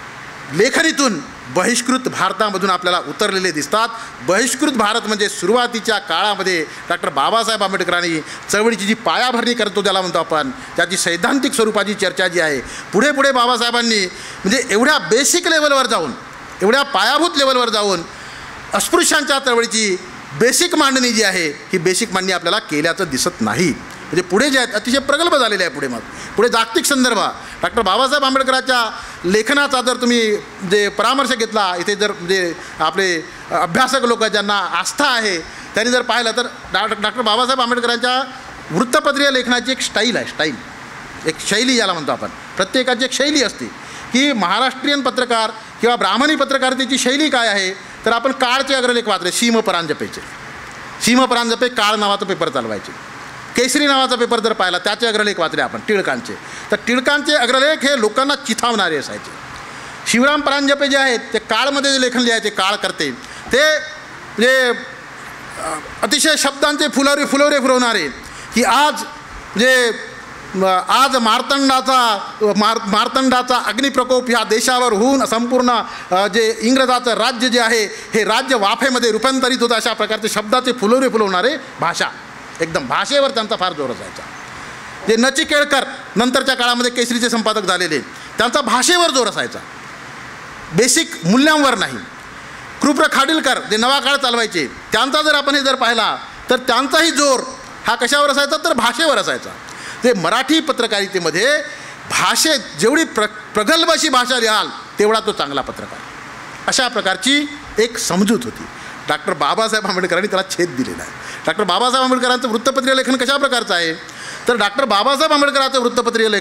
लेखणीतून बहिष्कृत भारतामधून आपल्याला उतरलेले दिसतात. बहिष्कृत भारत म्हणजे सुरुवातीच्या काळामध्ये डॉक्टर बाबासाहेब आंबेडकरांनी चळवळीची जी पायाभरणी करतो त्याला म्हणतो आपण, त्याची सैद्धांतिक स्वरूपाची चर्चा जी आहे पुढे बाबासाहेबांनी म्हणजे एवढ्या बेसिक लेवलवर जाऊन, एवढ्या पायाभूत लेवलवर जाऊन अस्पृश्यांच्या चळवळीची बेसिक मांडणी जी आहे ही बेसिक मांडणी आपल्याला केल्याचं दिसत नाही. म्हणजे पुढे जे आहेत अतिशय प्रगल्भ झालेले आहे. पुढे जागतिक संदर्भ डॉक्टर बाबासाहेब आंबेडकरांच्या लेखनाचा जर तुम्ही जे परामर्श घेतला, इथे जर म्हणजे आपले अभ्यासक लोक ज्यांना आस्था आहे त्यांनी जर पाहिलं तर डॉक्टर बाबासाहेब आंबेडकरांच्या वृत्तपत्रीय लेखनाची एक स्टाईल आहे, एक शैली ज्याला म्हणतो आपण. प्रत्येकाची एक शैली असते की महाराष्ट्रीयन पत्रकार किंवा ब्राह्मणी पत्रकारितेची शैली काय आहे तर आपण काळचे अग्रलेख वाचले, सीमपरांजपे काळ नावाचा पेपर चालवायचे. केसरी नावाचा पेपर जर पाहिला त्याचे अग्रलेख वाचले आपण टिळकांचे, तर टिळकांचे अग्रलेख हे लोकांना चिथावणारे असायचे. शिवराम परांजपे जे आहेत ते काळमध्ये जे लेखन लिहायचे, काळ करते ते म्हणजे अतिशय शब्दांचे फुलोरे फुलवणारे की आज मार्तंडाचा अग्निप्रकोप ह्या देशावर होऊन संपूर्ण जे इंग्रजाचं राज्य जे आहे हे राज्य वाफेमध्ये रूपांतरित होतं अशा प्रकारचे शब्दाचे फुलोरे फुलवणारे भाषा, एकदम भाषेवर त्यांचा फार जोर असायचा. जे नचिकेळकर नंतरच्या काळामध्ये केसरीचे संपादक झालेले त्यांचा भाषेवर जोर असायचा, बेसिक मूल्यांवर नाही. कृप्र खाडिलकर जे नवा काळ चालवायचे त्यांचा जर आपण हे जर पाहिला तर त्यांचाही जोर हा कशावर असायचा तर भाषेवर असायचा. ते मराठी पत्रकारितेमध्ये भाषेत जेवढी प्रगल्भ अशी भाषा लिहाल तेवढा तो चांगला पत्रकार, अशा प्रकारची एक समजूत होती. डॉक्टर बाबासाहेब आंबेडकरांनी त्याला छेद दिलेला आहे. डॉक्टर बाबासाहेब आंबेडकरांचं वृत्तपत्रीय लेखन कशा प्रकारचं आहे तर डॉक्टर बाबासाहेब आंबेडकरांचं वृत्तपत्रीय लेखन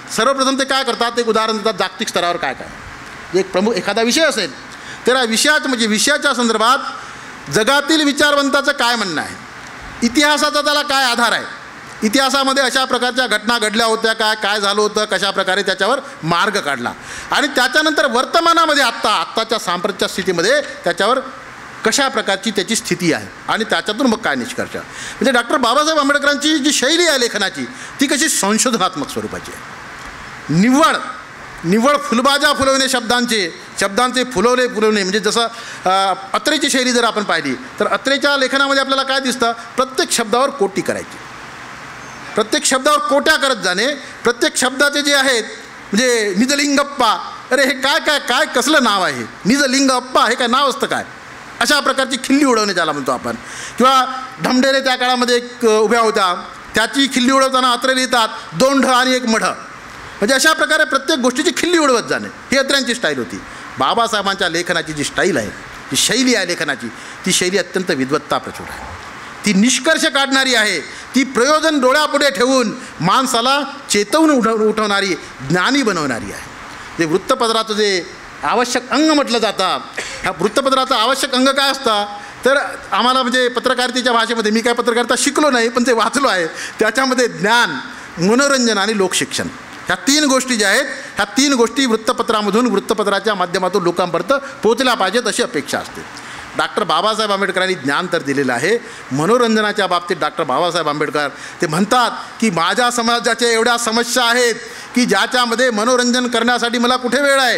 सर्वप्रथम ते काय करतात, एक उदाहरण देतात जागतिक स्तरावर काय काय. एक प्रमुख एखादा विषय असेल तर विषयाच्या संदर्भात जगातील विचारवंताचं काय म्हणणं आहे, इतिहासाचा त्याला काय आधार आहे, इतिहासामध्ये अशा प्रकारच्या घटना घडल्या होत्या काय झालं होतं, कशा प्रकारे त्याच्यावर मार्ग काढला, आणि त्याच्यानंतर वर्तमानामध्ये आत्ताच्या सांप्रतच्या स्थितीमध्ये त्याच्यावर कशा प्रकारची त्याची स्थिती आहे, आणि त्याच्यातून मग काय निष्कर्ष. म्हणजे डॉक्टर बाबासाहेब आंबेडकरांची जी शैली आहे लेखनाची ती कशी संशोधनात्मक स्वरूपाची आहे. निव्वळ फुलबाजा फुलवणे शब्दांचे फुलवणे म्हणजे जसं अत्रेची शैली जर आपण पाहिली तर अत्रेच्या लेखनामध्ये आपल्याला काय दिसतं, प्रत्येक शब्दावर कोटी करायची, प्रत्येक शब्दावर कोट्या करत जाणे, प्रत्येक शब्दाचे जे आहेत म्हणजे निजलिंगप्पा, अरे हे काय कसलं नाव आहे निजलिंगप्पा, हे काय नाव असतं काय, अशा प्रकारची खिल्ली उडवणे ज्याला म्हणतो आपण. किंवा ढमढेरे त्या काळामध्ये एक उभ्या होत्या, त्याची खिल्ली उडवताना अत्रे लिहितात 2 ढ आणि 1 मढ, म्हणजे अशा प्रकारे प्रत्येक गोष्टीची खिल्ली उडवत जाणे ही अत्र्यांची स्टाईल होती. बाबासाहेबांच्या लेखनाची जी स्टाईल आहे, जी शैली आहे लेखनाची, ती शैली अत्यंत विद्वत्ता प्रचूर आहे, ती निष्कर्ष काढणारी आहे, ती प्रयोजन डोळ्यापुढे ठेवून माणसाला चेतवून उठवणारी, ज्ञानी बनवणारी आहे. जे वृत्तपत्राचं जे आवश्यक अंग म्हटलं जातं, ह्या वृत्तपत्राचं आवश्यक अंग काय असतं तर आम्हाला म्हणजे पत्रकारितेच्या भाषेमध्ये, मी काय पत्रकारिता शिकलो नाही पण ते वाचलो आहे, त्याच्यामध्ये ज्ञान, मनोरंजन आणि लोकशिक्षण ह्या 3 गोष्टी ज्या आहेत, ह्या 3 गोष्टी वृत्तपत्राच्या माध्यमातून लोकांपर्यंत पोहोचल्या पाहिजेत अशी अपेक्षा असते. डॉक्टर बाबासाहेब आंबेडकरांनी ज्ञान तर दिलेलं आहे. मनोरंजनाच्या बाबतीत डॉक्टर बाबासाहेब आंबेडकर ते म्हणतात की माझ्या समाजाच्या एवढ्या समस्या आहेत की ज्याच्यामध्ये मनोरंजन करण्यासाठी मला कुठे वेळ आहे,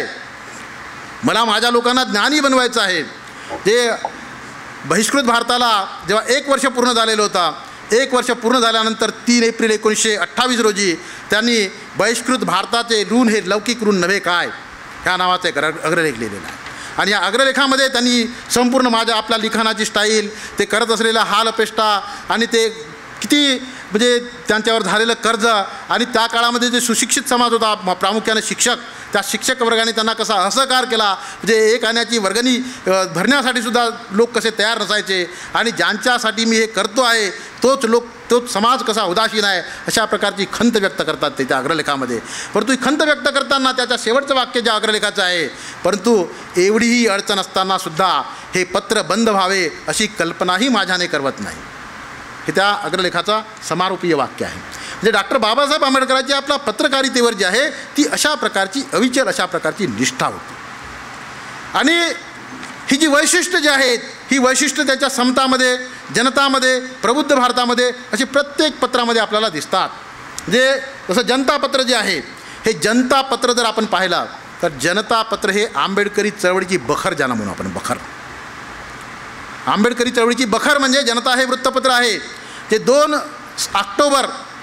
मला माझ्या लोकांना ज्ञानी बनवायचं आहे. जे बहिष्कृत भारताला जेव्हा 1 वर्ष पूर्ण झालेलं होतं, 1 वर्ष पूर्ण झाल्यानंतर 3 एप्रिल 1928 रोजी त्यांनी बहिष्कृत भारताचे ऋण हे लौकिक ऋण नव्हे काय ह्या नावाचा एक अग्रलेख लिहिलेला आहे. आणि या अग्रलेखामध्ये त्यांनी संपूर्ण आपल्या लिखाणाची स्टाईल, ते करत असलेला हाल अपेष्टा आणि ते किती म्हणजे त्यांच्यावर झालेलं कर्ज, आणि त्या काळामध्ये जे सुशिक्षित समाज होता प्रामुख्याने शिक्षक, त्या शिक्षक वर्गाने त्यांना कसा असहकार केला, म्हणजे 1 आण्याची वर्गणी भरण्यासाठी सुद्धा लोक कसे तयार नसायचे, आणि ज्यांच्यासाठी मी हे करतो आहे तोच समाज कसा उदासीन आहे, अशा प्रकारची खंत व्यक्त करतात ते त्या अग्रलेखामध्ये. परंतु ही खंत व्यक्त करताना त्याच्या शेवटचं वाक्य ज्या अग्रलेखाचं आहे, परंतु एवढीही अडचण असतानासुद्धा हे पत्र बंद व्हावे अशी कल्पनाही माझ्याने करवत नाही, हे त्या अग्रलेखाचा समारोपीय वाक्य आहे. म्हणजे डॉक्टर बाबासाहेब आंबेडकरांची आपल्या पत्रकारितेवर जी आहे ती अशा प्रकारची अविचल अशा प्रकारची निष्ठा होती. आणि ही जी वैशिष्ट्य जी आहेत, ही वैशिष्ट्य त्याच्या समतामध्ये, जनतामध्ये, प्रबुद्ध भारतामध्ये अशी प्रत्येक पत्रामध्ये आपल्याला दिसतात. म्हणजे जसं जनता पत्र जे आहे, हे जनता पत्र जर आपण पाहिलं तर जनता पत्र हे आंबेडकरी चळवळीची बखर ज्याला म्हणू आपण, बखर, आंबेडकरी चळवळीची बखर म्हणजे जनता हे वृत्तपत्र आहे. ते 2 ऑक्टोबर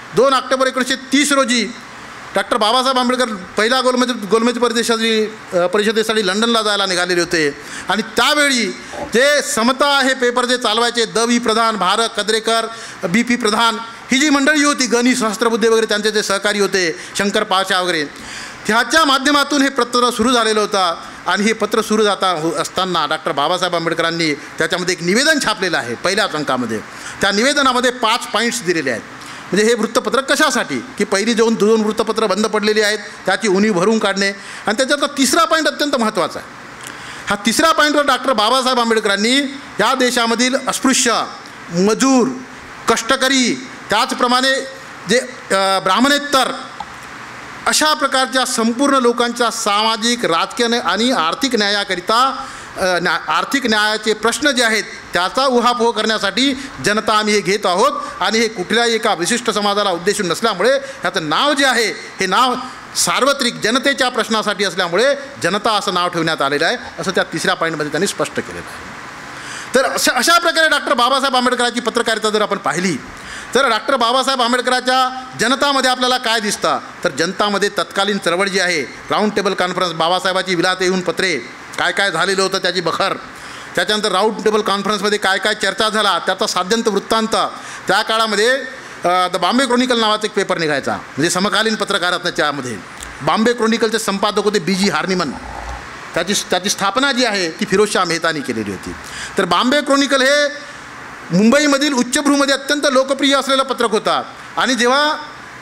1930 रोजी डॉक्टर बाबासाहेब आंबेडकर पहिल्या गोलमेज परिषदेसाठी लंडनला जायला निघालेले होते, आणि त्यावेळी जे समता हे पेपर जे चालवायचे, द.वी. प्रधान, भारत कद्रेकर, B.P. प्रधान, ही जी मंडळी होती, गणी सहस्त्रबुद्धे वगैरे त्यांचे जे सहकारी होते, शंकर पाशा वगैरे, ह्याच्या माध्यमातून हे पत्र सुरू झालेलं होतं. आणि हे पत्र सुरू असताना डॉक्टर बाबासाहेब आंबेडकरांनी त्याच्यामध्ये एक निवेदन छापलेलं आहे पहिल्याच अंकामध्ये. त्या निवेदनामध्ये 5 पॉईंट्स दिलेले आहेत. म्हणजे हे वृत्तपत्र कशासाठी, की पहिली 2 वृत्तपत्र बंद पडलेली आहेत त्याची उणीव भरून काढणे, आणि त्याच्यातला 3रा पॉईंट अत्यंत महत्त्वाचा आहे. हा 3रा पॉईंटवर डॉक्टर बाबासाहेब आंबेडकरांनी या देशामधील अस्पृश्य, मजूर, कष्टकरी, त्याचप्रमाणे जे ब्राह्मणेतर अशा प्रकारच्या संपूर्ण लोकांच्या सामाजिक, राजकीय आणि आर्थिक न्यायाकरिता आर्थिक न्यायाचे प्रश्न जे आहेत त्याचा उहापोह करण्यासाठी जनता आम्ही हे घेत आहोत. आणि हे कुठल्याही एका विशिष्ट समाजाला उद्देशून नसल्यामुळे ह्याचं नाव जे आहे हे नाव सार्वत्रिक जनतेच्या प्रश्नासाठी असल्यामुळे जनता असं नाव ठेवण्यात आलेलं आहे, असं त्या 3ऱ्या पॉईंटमध्ये त्यांनी स्पष्ट केलेलं आहे. तर अशा प्रकारे डॉक्टर बाबासाहेब आंबेडकरांची पत्रकारिता जर आपण पाहिली तर डॉक्टर बाबासाहेब आंबेडकरांच्या जनतामध्ये आपल्याला काय दिसतं तर जनतामध्ये तत्कालीन चळवळ जी आहे, राऊंड टेबल कॉन्फरन्स, बाबासाहेबाची विलाते येऊन पत्रे, काय झालेलं होतं त्याची बखर, त्याच्यानंतर राऊंड टेबल कॉन्फरन्समध्ये काय चर्चा झाला त्याचा साध्यंत वृत्तांत. त्या काळामध्ये द बॉम्बे क्रॉनिकल नावाचा एक पेपर निघायचा, म्हणजे समकालीन पत्रकारितेच्यामध्ये. बॉम्बे क्रॉनिकलचे संपादक होते B.G. हार्निमन. त्याची स्थापना जी आहे ती फिरोजशाह मेहतानी केलेली होती. तर बॉम्बे क्रॉनिकल हे मुंबईमधील उच्चभ्रूमध्ये अत्यंत लोकप्रिय असलेलं पत्रक होता. आणि जेव्हा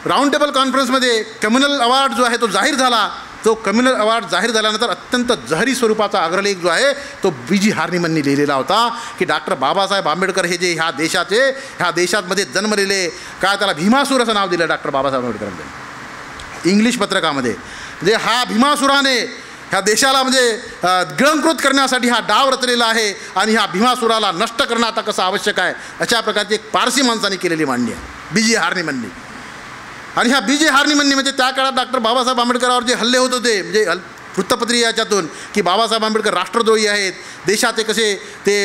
राऊंड टेबल कॉन्फरन्समध्ये कम्युनल अवॉर्ड जो आहे तो जाहीर झाला. तो कम्युनल अवॉर्ड जाहीर झाल्यानंतर अत्यंत जहरी स्वरूपाचा अग्रलेख जो आहे तो B.G. हार्निमननी लिहिलेला होता की डॉक्टर बाबासाहेब आंबेडकर हे जे ह्या देशामध्ये जन्मलेले, काय त्याला भीमासूर असं नाव दिलं डॉक्टर बाबासाहेब आंबेडकरांनी इंग्लिश पत्रकामध्ये. म्हणजे हा भीमासुराने ह्या देशाला गिळंकृत करण्यासाठी हा डाव रचलेला आहे आणि ह्या भीमासुराला नष्ट करणं आता कसं आवश्यक आहे अशा प्रकारची एक पारसी माणसाने केलेली मांडणी आहे B.G. हार्निमननी. आणि ह्या B.G. हार्निमननी म्हणजे त्या काळात डॉक्टर बाबासाहेब आंबेडकरांवर जे हल्ले होत होते, म्हणजे वृत्तपत्रिका याच्यातून की बाबासाहेब आंबेडकर राष्ट्रद्रोही आहेत, देशाचे कसे ते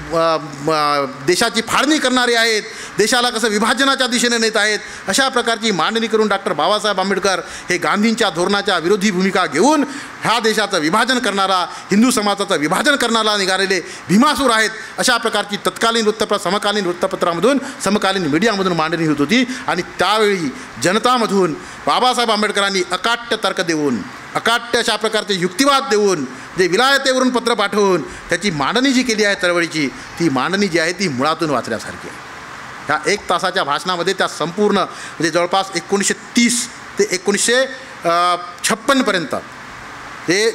देशाची फाळणी करणारे आहेत, देशाला कसं विभाजनाच्या दिशेने नेत आहेत, अशा प्रकारची मांडणी करून डॉक्टर बाबासाहेब आंबेडकर हे गांधींच्या धोरणाच्या विरोधी भूमिका घेऊन ह्या देशाचं विभाजन करणारा, हिंदू समाजाचं विभाजन करणारा निघालेले भीमासूर आहेत अशा प्रकारची तत्कालीन समकालीन वृत्तपत्रामधून, समकालीन मीडियामधून मांडणी होत होती. आणि त्यावेळी जनतामधून बाबासाहेब आंबेडकरांनी अकाट्य तर्क देऊन, अकाट्य अशा प्रकारचे युक्तिवाद देऊन, जे विलायतेवरून पत्र पाठवून त्याची मांडणी जी केली आहे चळवळीची, ती मांडणी जी आहे ती मुळातून वाचण्यासारखी आहे. ह्या 1 तासाच्या भाषणामध्ये त्या संपूर्ण म्हणजे जवळपास 1930 ते 1956पर्यंत, ते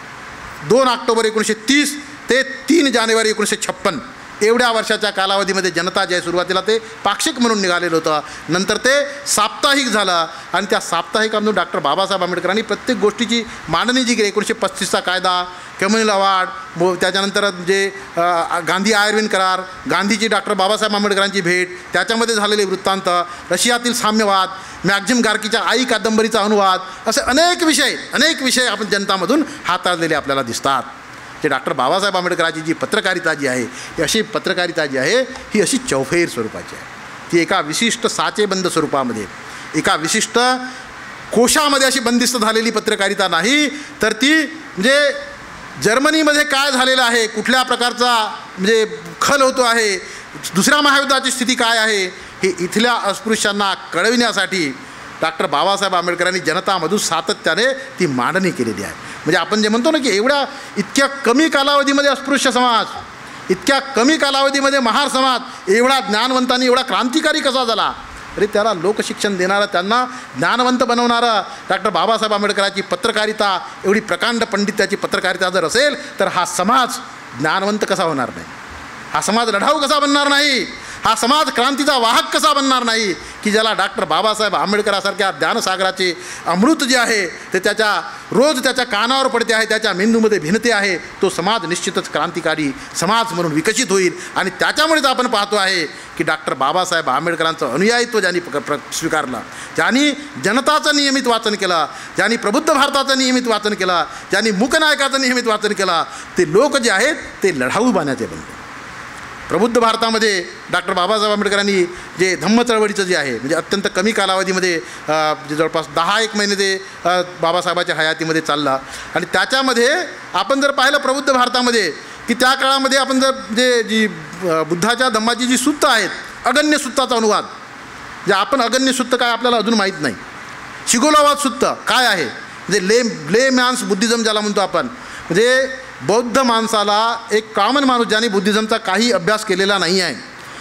2 ऑक्टोबर 1930 ते 3 जानेवारी 1956 एवढ्या वर्षाच्या कालावधीमध्ये जनता जे आहे, सुरुवातीला ते पाक्षिक म्हणून निघालेलं होतं, नंतर ते साप्ताहिक झालं. आणि त्या साप्ताहिकामधून डॉक्टर बाबासाहेब आंबेडकरांनी प्रत्येक गोष्टीची मांडणी जी केली, 1935चा कायदा, कम्युनल अवॉर्ड, त्याच्यानंतर जे गांधी आयर्विन करार, गांधीची डॉक्टर बाबासाहेब आंबेडकरांची भेट, त्याच्यामध्ये झालेले वृत्तांत, रशियातील साम्यवाद, मॅक्झिम गार्कीच्या आई कादंबरीचा अनुवाद, असे अनेक विषय आपण जनतामधून हाताळलेले आपल्याला दिसतात. जे डॉक्टर बाबासाहेब आंबेडकरांची जी पत्रकारिता जी आहे, ही अशी पत्रकारिता जी आहे ही अशी चौफेर स्वरूपाची आहे. ती एका विशिष्ट साचेबंद स्वरूपामध्ये, एका विशिष्ट कोशामध्ये अशी बंदिस्त झालेली पत्रकारिता नाही, तर ती म्हणजे जर्मनीमध्ये काय झालेलं आहे, कुठल्या प्रकारचा म्हणजे खल होतो आहे, दुसऱ्या महायुद्धाची स्थिती काय आहे, हे इथल्या अस्पृश्यांना कळविण्यासाठी डॉक्टर बाबासाहेब आंबेडकरांनी जनतामधून सातत्याने ती मांडणी केलेली आहे. म्हणजे आपण जे म्हणतो ना की इतक्या कमी कालावधीमध्ये अस्पृश्य समाज, इतक्या कमी कालावधीमध्ये महार समाज एवढा ज्ञानवंतांनी एवढा क्रांतिकारी कसा झाला, अरे त्याला लोकशिक्षण देणारं, त्यांना ज्ञानवंत बनवणारं डॉक्टर बाबासाहेब आंबेडकरांची पत्रकारिता, एवढी प्रकांड पंडित्याची पत्रकारिता जर असेल तर हा समाज ज्ञानवंत कसा होणार नाही, हा समाज लढाऊ कसा बनणार नाही, हा समाज क्रांतीचा वाहक कसा बनणार नाही, की ज्याला डॉक्टर बाबासाहेब आंबेडकरांसारख्या ज्ञानसागराचे अमृत जे आहे ते रोज त्याच्या कानावर पडते आहे, त्याच्या मेंदूमध्ये भिनते आहे, तो समाज निश्चितच क्रांतिकारी समाज म्हणून विकसित होईल. आणि त्याच्यामुळेच आपण पाहतो आहे की डॉक्टर बाबासाहेब आंबेडकरांचं अनुयायित्व ज्यांनी स्वीकारलं, ज्यांनी जनताचं नियमित वाचन केलं, ज्यांनी प्रबुद्ध भारताचं नियमित वाचन केलं, ज्यांनी मूकनायकाचं नियमित वाचन केलं, ते लोक जे आहेत ते लढाऊ बाण्याचे बनले. प्रबुद्ध भारतामध्ये डॉक्टर बाबासाहेब आंबेडकरांनी जे धम्म चळवळीचं जे आहे, म्हणजे अत्यंत कमी कालावधीमध्ये जवळपास 10-1 महिने ते बाबासाहेबाच्या हयातीमध्ये चालला. आणि त्याच्यामध्ये आपण जर पाहिलं प्रबुद्ध भारतामध्ये की त्या काळामध्ये आपण जर जी बुद्धाच्या धम्माची जी सुत्त आहेत, अगण्य सुत्ताचा अनुवाद, जे आपण अगण्य सुत्त काय आपल्याला अजून माहीत नाही, शिगोलावाद सुत्त काय आहे, म्हणजे ले मॅन्स बुद्धिझम ज्याला म्हणतो आपण, म्हणजे बौद्ध माणसाला, एक कॉमन माणूस ज्याने बुद्धिझमचा काही अभ्यास केलेला नाही आहे,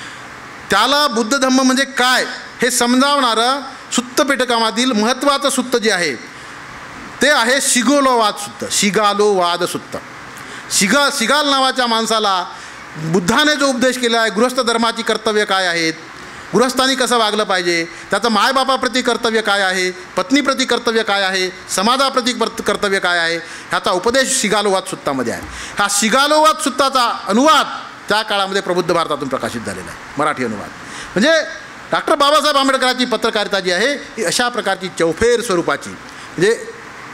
त्याला बुद्ध धम्म म्हणजे काय हे समजावणारं सुत्तपेटकामधील महत्त्वाचं सुत्त जे आहे ते आहे शिगोलोवाद सुत्त, शिगालोवाद सुत्त. शिगाल नावाच्या माणसाला बुद्धाने जो उपदेश केला आहे, गृहस्थ धर्माची कर्तव्य काय आहेत, गृहस्थांनी कसं वागलं पाहिजे, त्याचं मायबापाप्रती कर्तव्य काय आहे, पत्नीप्रती कर्तव्य काय आहे, समाजाप्रती कर्तव्य काय आहे, ह्याचा उपदेश शिगालोवाद सुत्तामध्ये आहे. हा शिगालोवाद सुत्ताचा अनुवाद त्या काळामध्ये प्रबुद्ध भारतातून प्रकाशित झालेला आहे, मराठी अनुवाद. म्हणजे डॉक्टर बाबासाहेब आंबेडकरांची पत्रकारिता जी आहे ही अशा प्रकारची चौफेर स्वरूपाची, म्हणजे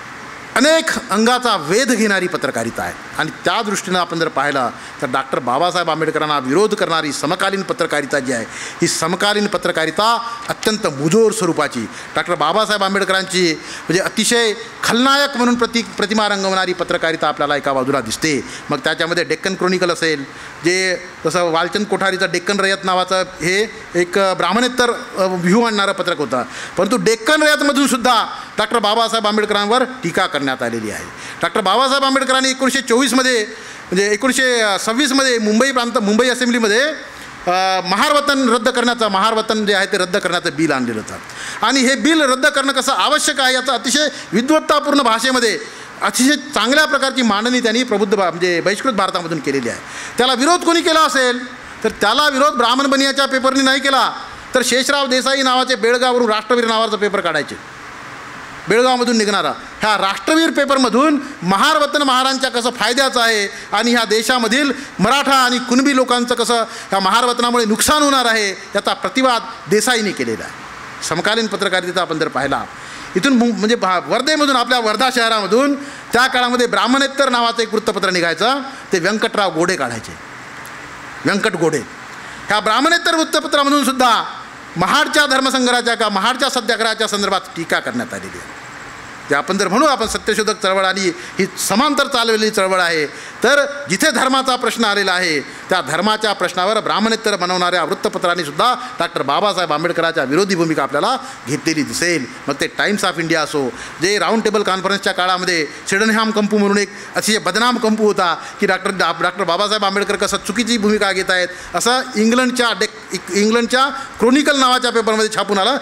अनेक अंगाचा वेध घेणारी पत्रकारिता आहे. आणि त्या दृष्टीनं आपण जर पाहिलं तर डॉक्टर बाबासाहेब आंबेडकरांना विरोध करणारी समकालीन पत्रकारिता जी आहे, ही समकालीन पत्रकारिता अत्यंत मुजोर स्वरूपाची, डॉक्टर बाबासाहेब आंबेडकरांची म्हणजे अतिशय खलनायक म्हणून प्रतिमा रंगवणारी पत्रकारिता आपल्याला एका बाजूला दिसते. मग त्याच्यामध्ये डेक्कन क्रॉनिकल असेल, जे जसं वालचंद कोठारीचं डेक्कन रयत नावाचं हे एक ब्राह्मणेतर व्ह्यू आणणारं पत्रक होतं, परंतु डेक्कन रयतमधून सुद्धा डॉक्टर बाबासाहेब आंबेडकरांवर टीका करण्यात आलेली आहे. डॉक्टर बाबासाहेब आंबेडकरांनी 1924 म्हणजे 1926 मुंबई असेंब्लीमध्ये महारवतन रद्द करण्याचं, महारवतन जे आहे ते रद्द करण्याचं बिल आणलेलं होतं. आणि हे बिल रद्द करणं कसं आवश्यक आहे याचं अतिशय विद्वत्तापूर्ण भाषेमध्ये अतिशय चांगल्या प्रकारची मांडणी त्यांनी म्हणजे बहिष्कृत भारतामधून केलेली आहे. त्याला विरोध कोणी केला असेल तर त्याला विरोध ब्राह्मण बनियाच्या पेपरनी नाही केला, तर शेषराव देसाई नावाचे बेळगाववरून राष्ट्रवीर नावाचा पेपर काढायचे, बेळगावमधून निघणारा. ह्या राष्ट्रवीर पेपरमधून महारवतन महाराजांच्या कसं फायद्याचं आहे आणि ह्या देशामधील मराठा आणि कुणबी लोकांचं कसं ह्या महारवतनामुळे नुकसान होणार आहे याचा प्रतिवाद देसाईंनी केलेला आहे. समकालीन पत्रकारितेचा आपण जर पाहिला इथून म्हणजे वर्धेमधून, आपल्या वर्धा शहरामधून त्या काळामध्ये ब्राह्मणेतर नावाचं एक वृत्तपत्र निघायचं, ते व्यंकटराव गोडे काढायचे, व्यंकट गोडे. ह्या ब्राह्मणेतर वृत्तपत्रामधून सुद्धा महाडच्या धर्मसंग्रहाच्या का महाडच्या सत्याग्रहाच्या संदर्भात टीका करण्यात आलेली आहे. ते आपण जर म्हणू आपण सत्यशोधक चळवळ आणि ही समांतर चालवलेली चळवळ आहे, तर जिथे धर्माचा प्रश्न आलेला आहे त्या धर्माच्या प्रश्नावर ब्राह्मणेतर बनवणाऱ्या वृत्तपत्रांनी सुद्धा डॉक्टर बाबासाहेब आंबेडकरांच्या विरोधी भूमिका आपल्याला घेतलेली दिसेल. मग ते टाइम्स ऑफ इंडिया असो, जे राऊंड टेबल कॉन्फरन्सच्या काळामध्ये सिडनहॅम कंपू म्हणून एक अतिशय बदनाम कंपू होता की डॉक्टर बाबासाहेब आंबेडकर कसं चुकीची भूमिका घेत आहेत असं इंग्लंडच्या क्रोनिकल नावाच्या पेपरमध्ये छापून आला.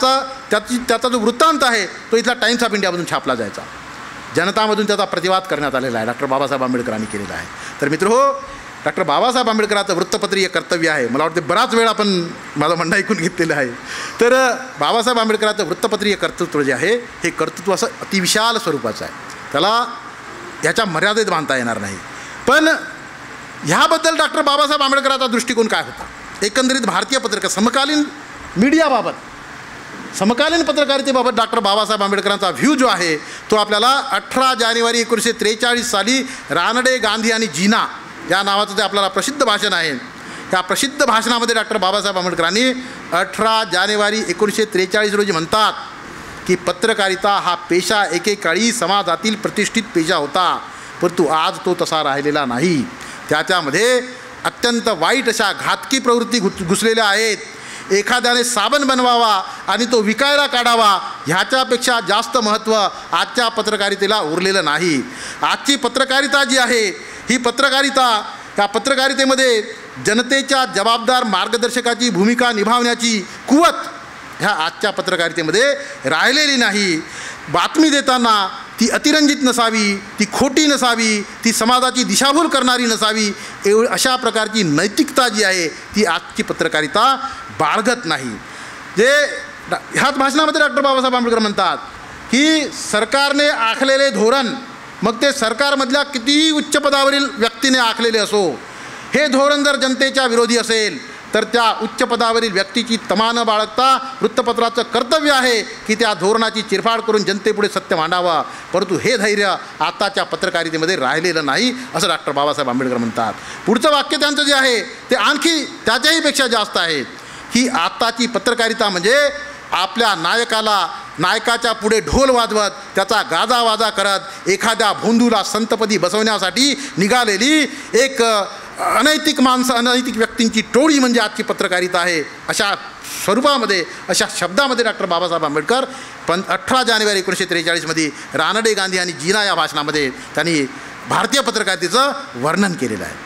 त्याचा जो वृत्तांत आहे तो इथला टाइम्स ऑफ इंडियामधून छापला जायचा. जनतामधून त्याचा प्रतिवाद करण्यात आलेला आहे, डॉक्टर बाबासाहेब आंबेडकरांनी केलेला आहे. तर मित्र हो, डॉक्टर बाबासाहेब आंबेडकरांचं वृत्तपत्रीय कर्तव्य आहे. मला वाटते बराच वेळ आपण माझं म्हणणं ऐकून घेतलेलं आहे. तर बाबासाहेब आंबेडकरांचं वृत्तपत्रीय कर्तृत्व जे आहे हे कर्तृत्व असं अतिविशाल स्वरूपाचं आहे, त्याला ह्याच्या मर्यादेत बांधता येणार नाही. पण ह्याबद्दल डॉक्टर बाबासाहेब आंबेडकरांचा दृष्टिकोन काय होता, एकंदरीत भारतीय पत्रकार समकालीन मीडियाबाबत, समकालीन पत्रकारितेबाबत डॉक्टर बाबासाहेब आंबेडकरांचा व्ह्यू जो आहे तो आपल्याला 18 जानेवारी 1943 साली रानडे, गांधी आणि जीना या नावाचं जे आपल्याला प्रसिद्ध भाषण आहे, त्या प्रसिद्ध भाषणामध्ये डॉक्टर बाबासाहेब आंबेडकरांनी 18 जानेवारी 1943 रोजी म्हणतात की पत्रकारिता हा पेशा एकेकाळी समाजातील प्रतिष्ठित पेशा होता, परंतु आज तो तसा राहिलेला नाही. त्याच्यामध्ये अत्यंत वाईट अशा घातकी प्रवृत्ती घुसलेल्या आहेत. एखाद्याने साबण बनवावा आणि तो विकायला काढावा ह्याच्यापेक्षा जास्त महत्त्व आजच्या पत्रकारितेला उरलेलं नाही. आजची पत्रकारिता जी आहे ही पत्रकारिता, त्या पत्रकारितेमध्ये जनतेच्या जबाबदार मार्गदर्शकाची भूमिका निभावण्याची कुवत ह्या आजच्या पत्रकारितेमध्ये राहिलेली नाही. बातमी देताना ती अतिरंजित नसावी, ती खोटी नसावी, ती समाजाची दिशाभूल करणारी नसावी, अशा प्रकारची नैतिकता जी आहे ती आजची पत्रकारिता बाळगत नाही. जे ह्याच भाषणामध्ये डॉक्टर बाबासाहेब आंबेडकर म्हणतात की सरकारने आखलेले धोरण, मग ते सरकारमधल्या कितीही उच्च पदावरील व्यक्तीने आखलेले असो, हे धोरण जर जनतेच्या विरोधी असेल तर त्या उच्च पदावरील व्यक्तीची तमा न बाळगता वृत्तपत्राचं कर्तव्य आहे की त्या धोरणाची चिरफाड करून जनतेपुढे सत्य मांडावा. परंतु हे धैर्य आताच्या पत्रकारितेमध्ये राहिलेलं नाही असं डॉक्टर बाबासाहेब आंबेडकर म्हणतात. पुढचं वाक्य त्यांचं जे आहे ते आणखी त्याच्याही पेक्षा जास्त आहे की आताची पत्रकारिता म्हणजे आपल्या नायकाच्या पुढे ढोल वाजवत त्याचा गाजावाजा करत एखाद्या भोंदूला संतपदी बसवण्यासाठी निघालेली एक अनैतिक अनैतिक व्यक्तींची टोळी म्हणजे आजची पत्रकारिता आहे. अशा स्वरूपामध्ये, अशा शब्दामध्ये डॉक्टर बाबासाहेब आंबेडकर 18 जानेवारी 1943 रानडे, गांधी आणि जीना या भाषणामध्ये त्यांनी भारतीय पत्रकारितेचं वर्णन केलेलं आहे.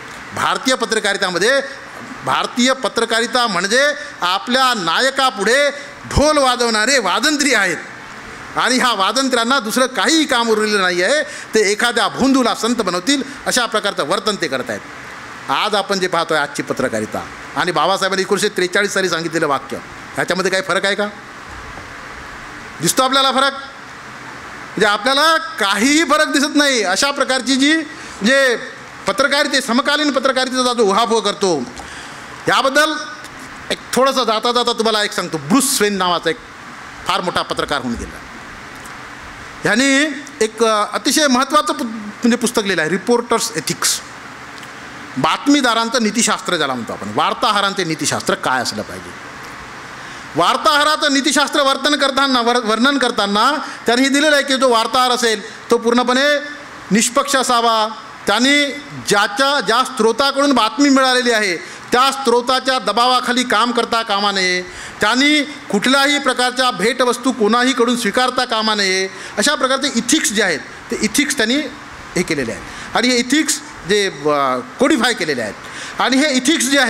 भारतीय पत्रकारिता म्हणजे आपल्या नायकापुढे ढोल वाजवणारे वाजंत्री आहेत आणि ह्या वाजंत्र्यांना दुसरं काहीही काम उरलेलं नाही आहे. ते एखाद्या भोंदूला संत बनवतील अशा प्रकारचं वर्तन ते करत आहेत. आज आपण जे पाहतो आहे आजची पत्रकारिता आणि बाबासाहेबांनी 1943 साली सांगितलेलं वाक्य, ह्याच्यामध्ये काही फरक आहे का? दिसतो आपल्याला फरक? म्हणजे आपल्याला काहीही फरक दिसत नाही. अशा प्रकारची जी जे पत्रकारिते, समकालीन पत्रकारितेचा जो उहापोह करतो, याबद्दल एक थोडंसं जाता जाता तुम्हाला एक सांगतो. ब्रूस वेन नावाचा एक फार मोठा पत्रकार होऊन गेला. ह्यांनी एक अतिशय महत्त्वाचं म्हणजे पुस्तक लिहिलं आहे, रिपोर्टर्स एथिक्स. बातमीदारांचं नीतिशास्त्र ज्याला म्हणतो आपण, वार्ताहरांचे नीतिशास्त्र काय असलं पाहिजे. वार्ताहराचं नीतिशास्त्र वर्णन करताना त्यांनी दिलेलं आहे की जो वार्ताहर असेल तो पूर्णपणे निष्पक्ष असावा. त्यांनी ज्या स्रोताकडून बातमी मिळालेली आहे त्या स्रोताच्या दबावाखाली काम करता कामा नये. त्यांनी कुठल्याही प्रकारच्या भेटवस्तू कोणाहीकडून स्वीकारता कामा नये. अशा प्रकारचे इथिक्स जे आहेत ते इथिक्स त्यांनी हे केलेले आहेत आणि हे इथिक्स जे कोडिफाय केलेले आहेत. आणि हे इथिक्स जे आहे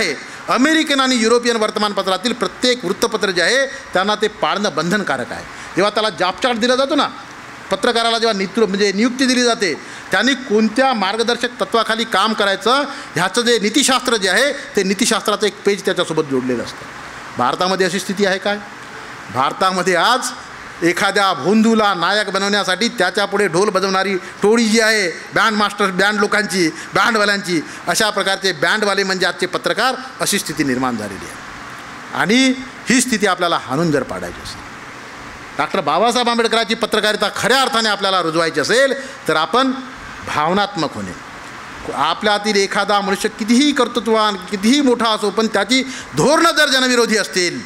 अमेरिकन आणि युरोपियन वर्तमानपत्रातील प्रत्येक वृत्तपत्र जे आहे त्यांना ते पाळणं बंधनकारक आहे. जेव्हा त्याला जॉब चार्ट दिला जातो ना, पत्रकाराला जेव्हा नियुक्ती दिली जाते, त्यांनी कोणत्या मार्गदर्शक तत्वाखाली काम करायचं ह्याचं जे नीतिशास्त्र जे आहे ते नीतिशास्त्राचं एक पेज त्याच्यासोबत जोडलेलं असतं. भारतामध्ये अशी स्थिती आहे काय? भारतामध्ये आज एखाद्या भोंदूला नायक बनवण्यासाठी त्याच्यापुढे ढोल बजवणारी टोळी जी आहे, बँड मास्टर, बँड लोकांची, बँडवाल्यांची, अशा प्रकारचे बँडवाले म्हणजे आजचे पत्रकार, अशी स्थिती निर्माण झालेली आहे. आणि ही स्थिती आपल्याला हाणून जर पाडायची असेल, डॉक्टर बाबासाहेब आंबेडकरांची पत्रकारिता खऱ्या अर्थाने आपल्याला रुजवायची असेल तर आपण भावनात्मक होणे. आपल्यातील एखादा मनुष्य कितीही कर्तृत्ववान, कितीही मोठा असो, पण त्याची धोरणं जर जनविरोधी असतील,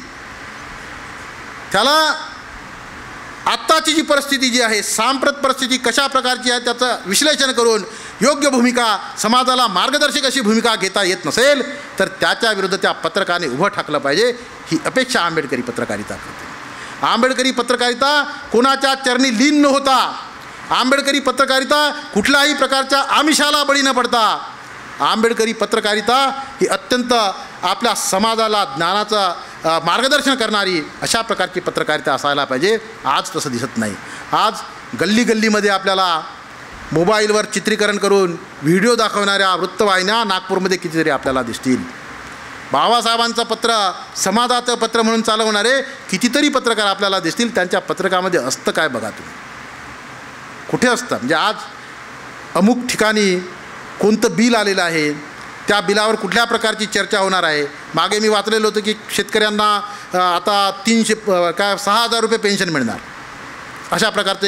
त्याला आत्ताची जी परिस्थिती जी आहे, सांप्रत परिस्थिती कशा प्रकारची आहे त्याचं विश्लेषण करून योग्य भूमिका, समाजाला मार्गदर्शक अशी भूमिका घेता येत नसेल तर त्याच्या विरुद्ध त्या पत्रकाराने उभं ठाकलं पाहिजे. ही अपेक्षा आंबेडकरी पत्रकारिता करते. आंबेडकरी पत्रकारिता कोणाच्या चरणी लीन न होता, आंबेडकरी पत्रकारिता कुठल्याही प्रकारच्या आमिषाला बळी न पडता, आंबेडकरी पत्रकारिता ही अत्यंत आपल्या समाजाला ज्ञानाचं मार्गदर्शन करणारी अशा प्रकारची पत्रकारिता असायला पाहिजे. आज तसं दिसत नाही. आज गल्ली गल्लीमध्ये आपल्याला मोबाईलवर चित्रीकरण करून व्हिडिओ दाखवणाऱ्या वृत्तवाहिन्या नागपूरमध्ये कितीतरी आपल्याला दिसतील. बाबासाहेबांचं पत्र समाजाचं पत्र म्हणून चालवणारे कितीतरी पत्रकार आपल्याला दिसतील. त्यांच्या पत्रकामध्ये असतं काय बघा तुम्ही, कुठे असतं? म्हणजे आज अमुक ठिकाणी कोणतं बिल आलेलं आहे, त्या बिलावर कुठल्या प्रकारची चर्चा होणार आहे. मागे मी वाचलेलं होतं की शेतकऱ्यांना आता 6,000 रुपये पेन्शन मिळणार, अशा प्रकारचं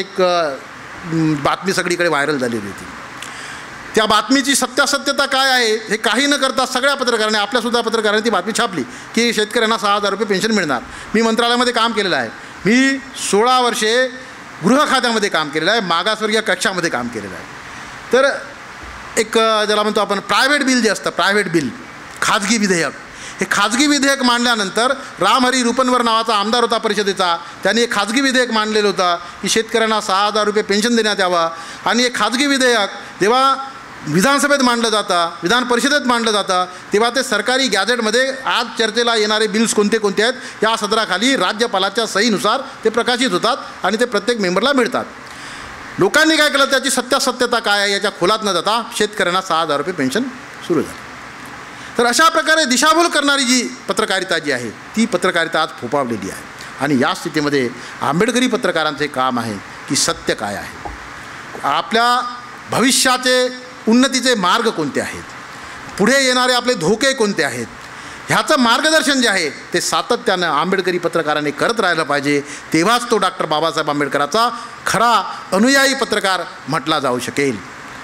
एक बातमी सगळीकडे व्हायरल झालेली होती. त्या बातमीची सत्यासत्यता काय आहे हे काही न करता सगळ्या पत्रकारांनी, आपल्यासुद्धा पत्रकारांनी ती बातमी छापली की शेतकऱ्यांना 6,000 रुपये पेन्शन मिळणार. मी मंत्रालयामध्ये काम केलेलं आहे. मी 16 वर्षे गृह खात्यामध्ये काम केलेलं आहे, मागासवर्गीय कक्षामध्ये काम केलेलं आहे. तर एक ज्याला म्हणतो आपण प्रायव्हेट बिल जे असतं, प्रायव्हेट बिल, खाजगी विधेयक, हे खाजगी विधेयक मांडल्यानंतर रामहरी रुपनवर नावाचा आमदार होता परिषदेचा, त्यांनी एक खाजगी विधेयक मांडलेलं होतं की शेतकऱ्यांना 6,000 रुपये पेन्शन देण्यात यावं. आणि हे खाजगी विधेयक जेव्हा विधानसभेत मांडलं जातं, विधान परिषदेत मांडलं जातं, तेव्हा ते सरकारी गॅझेटमध्ये आज चर्चेला येणारे बिल्स कोणते कोणते आहेत या सदराखाली राज्यपालाच्या सहीनुसार ते प्रकाशित होतात आणि ते प्रत्येक मेंबरला मिळतात. लोकांनी काय केलं, त्याची सत्यासत्यता काय आहे याच्या खोलात न जाता शेतकऱ्यांना 6,000 रुपये पेन्शन सुरू झाली. तर अशा प्रकारे दिशाभूल करणारी जी पत्रकारिता जी आहे ती पत्रकारिता आज फोफावलेली आहे. आणि या स्थितीमध्ये आंबेडकरी पत्रकारांचे काम आहे की सत्य काय आहे, आपल्या भविष्याचे उन्नतीचे मार्ग कोणते आहेत, पुढे येणारे आपले धोके कोणते आहेत, ह्याचं मार्गदर्शन जे आहे ते सातत्यानं आंबेडकरी पत्रकारांनी करत राहिलं पाहिजे. तेव्हाच तो डॉक्टर बाबासाहेब आंबेडकरांचा खरा अनुयायी पत्रकार म्हटला जाऊ शकेल.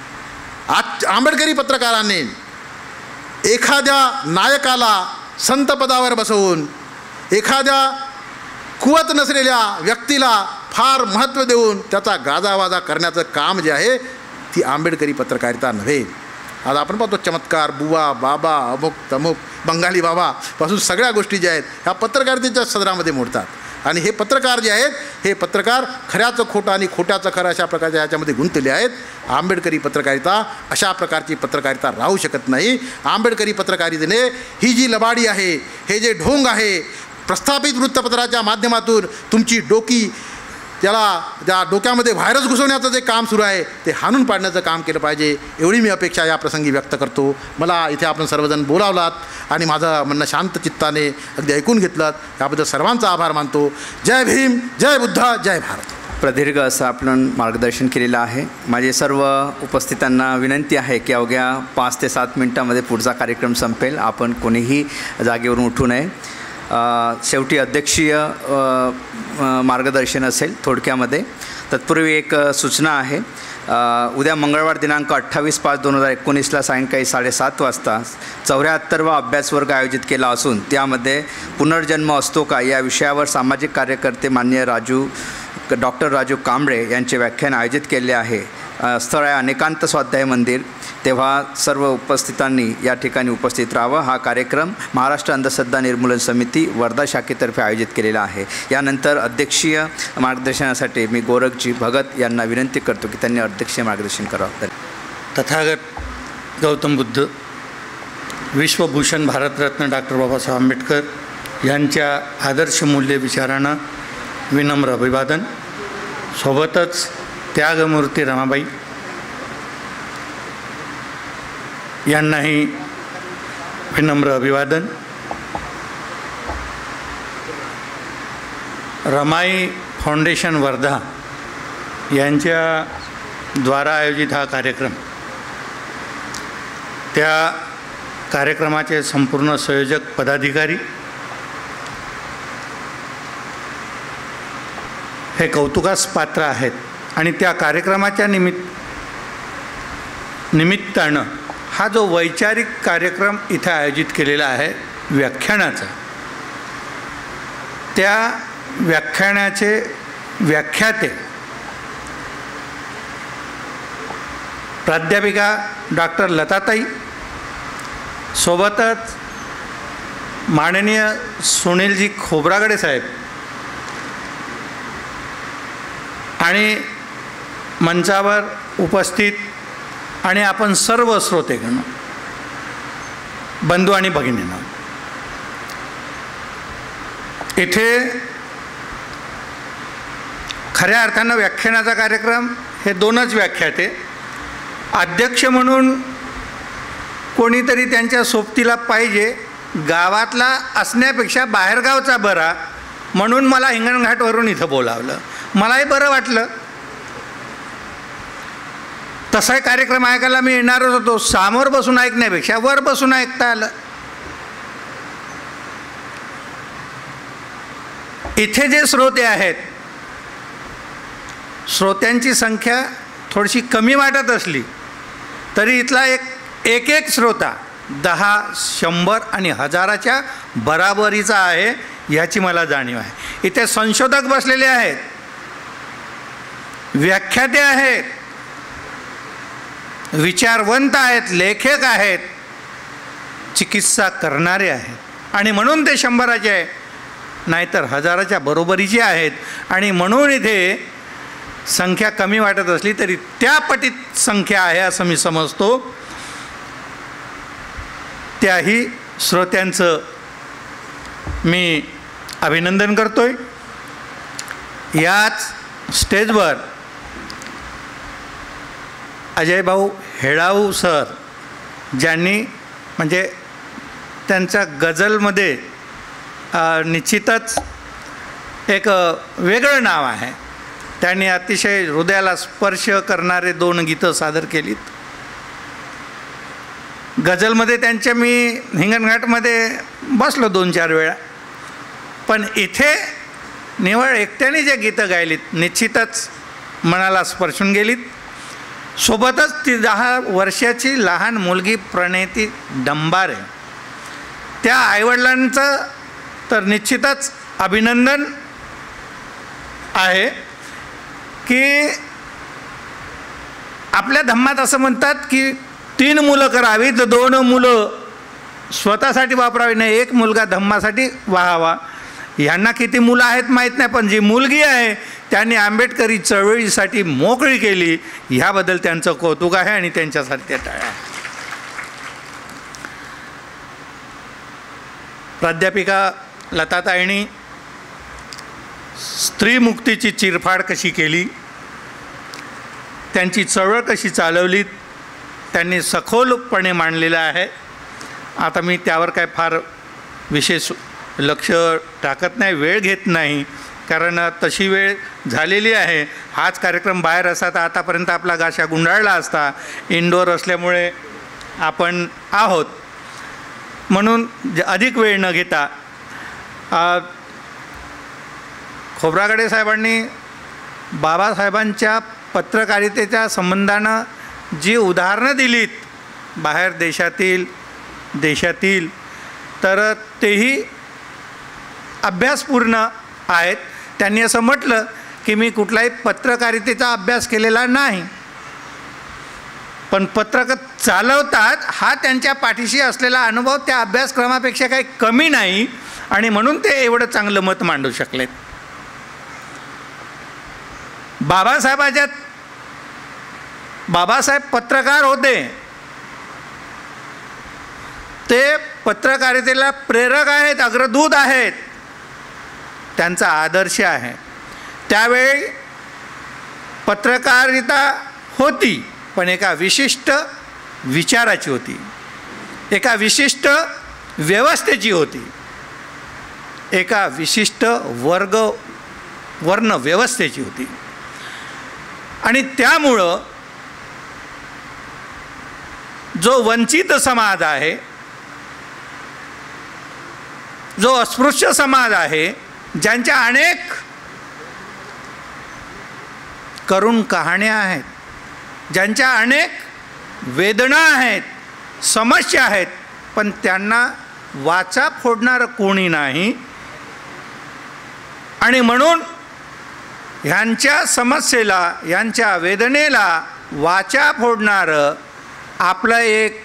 आज आंबेडकरी पत्रकारांनी एखाद्या नायकाला संतपदावर बसवून एखाद्या कुवत नसलेल्या व्यक्तीला फार महत्त्व देऊन त्याचा गाजावाजा करण्याचं काम जे आहे ती आंबेडकरी पत्रकारिता नव्हे. आज आपण पाहतो चमत्कार, बुवा, बाबा, अमुक तमुक, बंगाली बाबा पासून सगळ्या गोष्टी ज्या आहेत ह्या पत्रकारितेच्या सदरामध्ये मोडतात. आणि हे पत्रकार जे आहेत हे पत्रकार खऱ्याचं खोटं आणि खोट्याचं खरं अशा प्रकारच्या ह्याच्यामध्ये गुंतलेले आहेत. आंबेडकरी पत्रकारिता अशा प्रकारची पत्रकारिता राहू शकत नाही. आंबेडकरी पत्रकारितेने ही जी लबाडी आहे, हे जे ढोंग आहे, प्रस्थापित वृत्तपत्राच्या माध्यमातून तुमची डोकी, त्याला त्या डोक्यामध्ये व्हायरस घुसवण्याचं जे काम सुरू आहे ते हाणून पाडण्याचं काम केलं पाहिजे, एवढी मी अपेक्षा या प्रसंगी व्यक्त करतो. मला इथे आपण सर्वजण बोलावलात आणि माझं म्हणणं शांत चित्ताने अगदी ऐकून घेतलं, याबद्दल सर्वांचा आभार मानतो. जय भीम, जय बुद्ध, जय भारत. प्रदीर्घ असं आपण मार्गदर्शन केलेलं आहे. माझे सर्व उपस्थितांना विनंती आहे की अवघ्या 5 ते 7 मिनटामध्ये पुढचा कार्यक्रम संपेल. आपण कोणीही जागेवरून उठू नये. शेवटी अध्यक्षीय मार्गदर्शन असेल थोडक्यामध्ये. तत्पूर्वी एक सूचना आहे. उद्या मंगळवार दिनांक 28/5/2019ला सायंकाळी 7:30 वाजता 74वा अभ्यासवर्ग आयोजित केला असून त्यामध्ये पुनर्जन्म असतो का या विषयावर सामाजिक कार्यकर्ते माननीय डॉक्टर राजू कांबळे यांचे व्याख्यान आयोजित केले आहे. स्थळ आहे अनेकांत स्वाध्याय मंदिर. तेव्हा सर्व उपस्थितांनी या ठिकाणी उपस्थित राहावं. हा कार्यक्रम महाराष्ट्र अंधश्रद्धा निर्मूलन समिती वर्धा शाखेतर्फे आयोजित केलेला आहे. यानंतर अध्यक्षीय मार्गदर्शनासाठी मी गोरखजी भगत यांना विनंती करतो की त्यांनी अध्यक्षीय मार्गदर्शन करावं. तथागत गौतम बुद्ध विश्वभूषण भारतरत्न डॉक्टर बाबासाहेब आंबेडकर यांच्या आदर्श मूल्य विचारांना विनम्र अभिवादन. सोबतच त्यागमूर्ती रमाबाई यांनाही विनम्र अभिवादन. रमाई फाउंडेशन वर्धा यांच्या द्वारा आयोजित हा कार्यक्रम, त्या कार्यक्रमाचे संपूर्ण संयोजक पदाधिकारी हे कौतुकास पात्र आहेत आणि त्या कार्यक्रमाच्या निमित्तानं हा जो वैचारिक कार्यक्रम इथे आयोजित केलेला आहे व्याख्यानाचा, त्या व्याख्यानाचे व्याख्याते प्राध्यापिका डॉक्टर लताताई, सोबतच माननीय सुनीलजी खोब्रागडे साहेब आणि मंचावर उपस्थित आणि आपण सर्व श्रोतेगण, बंधू आणि भगिनींनो, इथे खऱ्या अर्थानं व्याख्यानाचा कार्यक्रम हे दोनच व्याख्याते, अध्यक्ष म्हणून कोणीतरी त्यांच्या सोबतीला पाहिजे, गावातला असण्यापेक्षा बाहेरगावचा बरा, म्हणून मला हिंगणघाटवरून इथं बोलावलं. मलाही बरं वाटलं. तसाही कार्यक्रम ऐकायला मी येणारच होतो. समोर बसून ऐकण्यापेक्षा वर बसून ऐकता आलं. इथे जे श्रोते आहेत, श्रोत्यांची संख्या थोडीशी कमी वाटत असली तरी इथला एक श्रोता 10, 100 आणि 1000च्या बराबरीचा आहे याची मला जाणीव आहे. इथे संशोधक बसलेले आहेत, व्याख्याते आहेत, विचारवंत आहेत, लेखक आहेत, चिकित्सा करणारे आहेत आणि म्हणून ते 100चे आहे, नाहीतर 1000च्या बरोबरीचे आहेत. आणि म्हणून इथे संख्या कमी वाटत असली तरी त्या पटीत संख्या आहे असं मी समजतो. त्याही श्रोत्यांचं मी अभिनंदन करतोय. याच स्टेजवर अजयभाऊ हेळाऊ सर, ज्यांनी म्हणजे त्यांच्या गझलमध्ये निश्चितच एक वेगळं नाव आहे, त्यांनी अतिशय हृदयाला स्पर्श करणारे 2 गीतं सादर केलीत. गझलमध्ये त्यांच्या मी हिंगणघाटमध्ये बसलो 2-4 वेळा, पण इथे निवळ एकट्याने जे गीतं गायलीत निश्चितच मनाला स्पर्शून गेलीत. सोबतच ती 10 वर्षाची लहान मुलगी प्रणेती डंबारे, त्या आईवडिलांचं तर निश्चितच अभिनंदन आहे की आपल्या धम्मात असं म्हणतात की 3 मुलं करावी तर 2 मुलं स्वतःसाठी वापरावी, नाही 1 मुलगा धम्मासाठी वाहावा. ह्यांना किती मुलं आहेत माहीत नाही, पण जी मुलगी आहे त्यांनी आंबेडकरी चळवळीसाठी मोकळी केली, ह्याबद्दल त्यांचं कौतुक आहे आणि त्यांच्यासाठी ते टाळ्या. प्राध्यापिका लताताईंनी स्त्री मुक्तीची चिरफाड कशी केली, त्यांची चळवळ कशी चालवली, त्यांनी सखोलपणे मांडलेलं आहे. आता मी त्यावर काय फार विशेष लक्ष टाकत नाही, वेळ घेत नाही, कारण तशी वेळ झालेली आहे. हाच कार्यक्रम बाहेर असता तर आतापर्यंत आपला गाशा गुंडाळला असता. इनडोअर असल्यामुळे आपण आहोत, म्हणून अधिक वेळ न घेता खोब्रागडे साहेबांनी बाबासाहेबांच्या पत्रकारितेच्या संबंधानं जी उदाहरणं दिलीत बाहेर देशातील, तर तेही अभ्यासपूर्ण आहेत. त्यांनी असं म्हटलं की मी कुठलाही पत्रकारितेचा अभ्यास केलेला नाही, पण पत्रक चालवतात हा त्यांच्या पाठीशी असलेला अनुभव त्या अभ्यासक्रमापेक्षा काही कमी नाही आणि म्हणून ते एवढं चांगलं मत मांडू शकलेत. बाबासाहेब पत्रकार होते, ते पत्रकारितेला प्रेरक आहेत, अग्रदूत आहेत, त्यांचा आदर्श आहे. त्यावेळी पत्रकारिता होती, पण एका विशिष्ट विचाराची होती, एका विशिष्ट व्यवस्थेची होती, एका विशिष्ट वर्ण व्यवस्थेची होती. आणि त्यामुळं जो वंचित समाज आहे, जो अस्पृश्य समाज आहे, ज्यांच्या अनेक करुण कहाण्या आहेत, ज्यांच्या अनेक वेदना आहेत, समस्या आहेत, पण त्यांना वाचा फोडणारं कोणी नाही. आणि म्हणून ह्यांच्या समस्येला, ह्यांच्या वेदनेला वाचा फोडणारं आपलं एक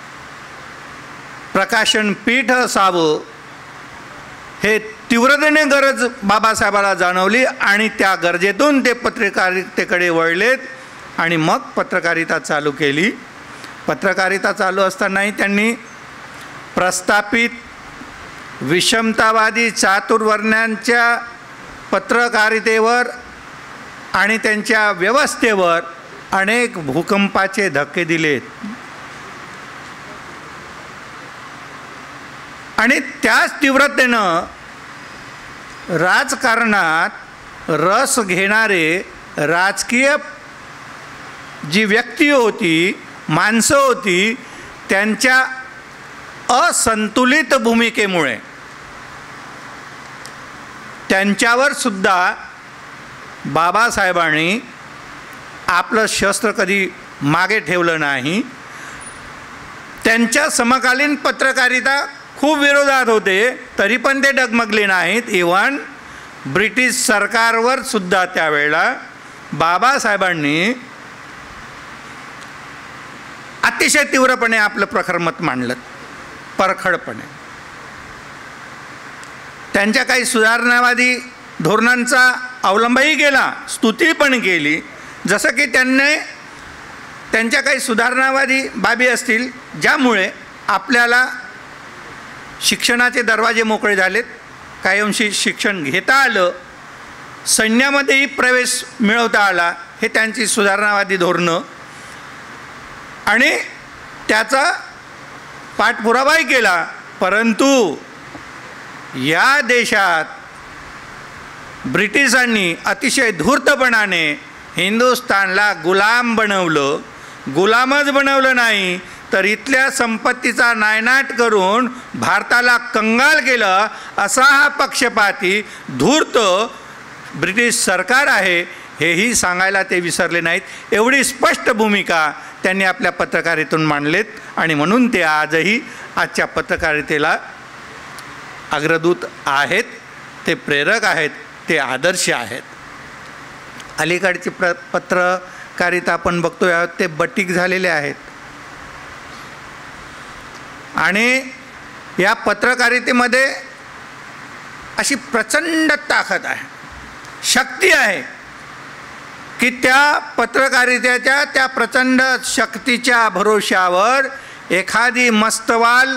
प्रकाशन पीठ असावं, हे तीव्रतेने गरज बाबासाहेबाला जाणवली. आणि त्या गरजेतून ते पत्रकारितेकडे वळलेत आणि मग पत्रकारिता चालू केली. पत्रकारिता चालू असतानाही त्यांनी प्रस्थापित विषमतावादी चातुर्वर्ण्यांच्या पत्रकारितेवर आणि त्यांच्या व्यवस्थेवर अनेक भूकंपाचे धक्के दिलेत. आणि त्याच तीव्रतेनं राजकारणात रस घेणारे राजकीय जी व्यक्ती होती, माणसं होती, त्यांच्या असंतुलित भूमिकेमुळे त्यांच्यावर सुद्धा बाबासाहेबांनी आपलं शस्त्र कधी मागे ठेवलं नाही. त्यांच्या समकालीन पत्रकारिता खूप विरोधात होते, तरी पण ते डगमगले नाहीत. इव्हन ब्रिटिश सरकारवर सुद्धा त्यावेळेला बाबासाहेबांनी अतिशय तीव्रपणे आपलं प्रखर मत मांडलं, परखडपणे. त्यांच्या काही सुधारणावादी धोरणांचा अवलंबही केला, स्तुती पण केली. जसं की त्यांच्या काही सुधारणावादी बाबी असतील, ज्यामुळे आपल्याला शिक्षणाचे दरवाजे मोकळे झालेत, काही अंशी शिक्षण घेता आलं, सैन्यामध्येही प्रवेश मिळवता आला. हे त्यांची सुधारणावादी धोरणं. आणि त्याचा पाठपुरावाही केला. परंतु या देशात ब्रिटिशांनी अतिशय धूर्तपणाने हिंदुस्थानला गुलाम बनवलं. गुलामच बनवलं नाही, तर इथल्या संपत्तीचा नायनाट करून भारताला कंगाल केलं. असा हा पक्षपाती धूर्त ब्रिटिश सरकार आहे, हेही सांगायला ते विसरले नाहीत. एवढी स्पष्ट भूमिका त्यांनी आपल्या पत्रकारितेतून मांडलेत. आणि म्हणून ते आजही आजच्या पत्रकारितेला अग्रदूत आहेत, ते प्रेरक आहेत, ते आदर्श आहेत. अलीकडची पत्रकारिता आपण बघतोय आहोत, ते बटीक झालेले आहेत. आणि या पत्रकारितेमध्ये अशी प्रचंड ताकद आहे, शक्ती आहे, की त्या पत्रकारितेच्या त्या प्रचंड शक्तीच्या भरोश्यावर एखादी मस्तवाल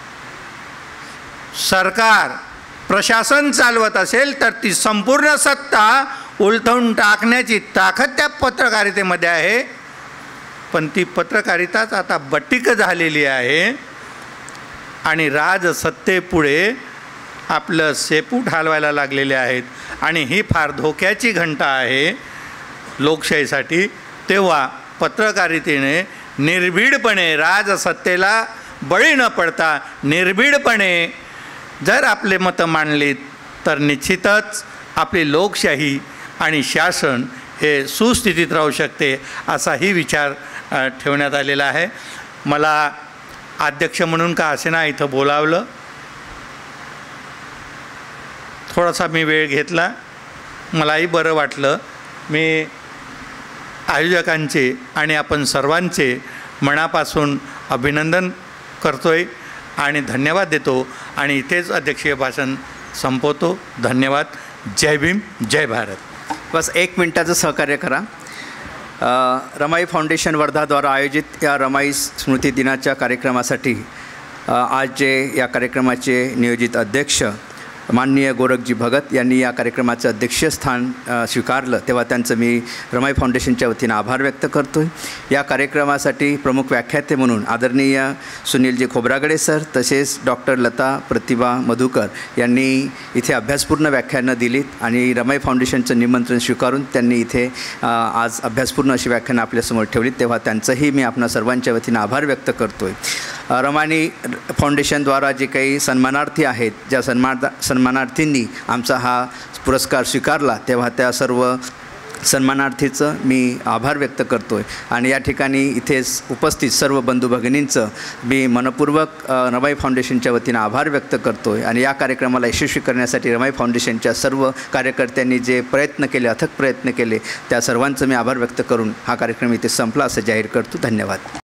सरकार, प्रशासन चालवत असेल, तर ती संपूर्ण सत्ता उलथवून टाकण्याची ताकद त्या पत्रकारितेमध्ये आहे. पण ती पत्रकारिताच आता बटीक झालेली आहे आणि राजसत्तेपुढे आपलं शेपूट हलवायला लागलेले आहेत. आणि ही फार धोक्याची घंटा आहे लोकशाहीसाठी. तेव्हा पत्रकारितेने निर्भीडपणे, राजसत्तेला बळी न पडता निर्भीडपणे जर आपले मतं मांडलीत, तर निश्चितच आपली लोकशाही आणि शासन हे सुस्थितीत राहू शकते, असाही विचार ठेवण्यात आलेला आहे. मला अध्यक्ष म्हणून का असेना इथं बोलावलं. थोडासा मी वेळ घेतला, मलाही बरं वाटलं. मी आयोजकांचे आणि आपण सर्वांचे मनापासून अभिनंदन करतोय आणि धन्यवाद देतो. आणि इथेच अध्यक्षीय भाषण संपवतो. धन्यवाद. जय भीम, जय भारत. बस 1 मिनिटाचं सहकार्य करा. रमाई फाउंडेशन वर्धाद्वारा आयोजित या रमाई स्मृती दिनाच्या कार्यक्रमासाठी आज जे या कार्यक्रमाचे नियोजित अध्यक्ष माननीय गोरखजी भगत यांनी या कार्यक्रमाचं अध्यक्षस्थान स्वीकारलं, तेव्हा त्यांचं मी रमाई फाउंडेशनच्या वतीनं आभार व्यक्त करतो आहे। या कार्यक्रमासाठी प्रमुख व्याख्याते म्हणून आदरणीय सुनीलजी खोब्रागडे सर तसेच डॉक्टर लता प्रतिभा मधुकर यांनी इथे अभ्यासपूर्ण व्याख्यानं दिलीत आणि रमाई फाउंडेशनचं निमंत्रण स्वीकारून त्यांनी इथे आज अभ्यासपूर्ण अशी व्याख्यानं आपल्यासमोर ठेवलीत, तेव्हा त्यांचंही मी आपणा सर्वांच्या वतीनं आभार व्यक्त करतो आहे। रमाई फाउंडेशनद्वारा जे काही सन्मानार्थी आहेत, ज्या सन्मानार्थींनी आमचा हा पुरस्कार स्वीकारला, तेव्हा त्या सर्व सन्मानार्थीचं मी आभार व्यक्त करतो आहे आणि या ठिकाणी इथेच उपस्थित सर्व बंधू भगिनींचं मी मनपूर्वक रमाई फाउंडेशनच्या वतीनं आभार व्यक्त करतो आहे आणि या कार्यक्रमाला यशस्वी करण्यासाठी रमाई फाउंडेशनच्या सर्व कार्यकर्त्यांनी जे प्रयत्न केले, अथक प्रयत्न केले, त्या सर्वांचं मी आभार व्यक्त करून हा कार्यक्रम इथे संपला असं जाहीर करतो। धन्यवाद।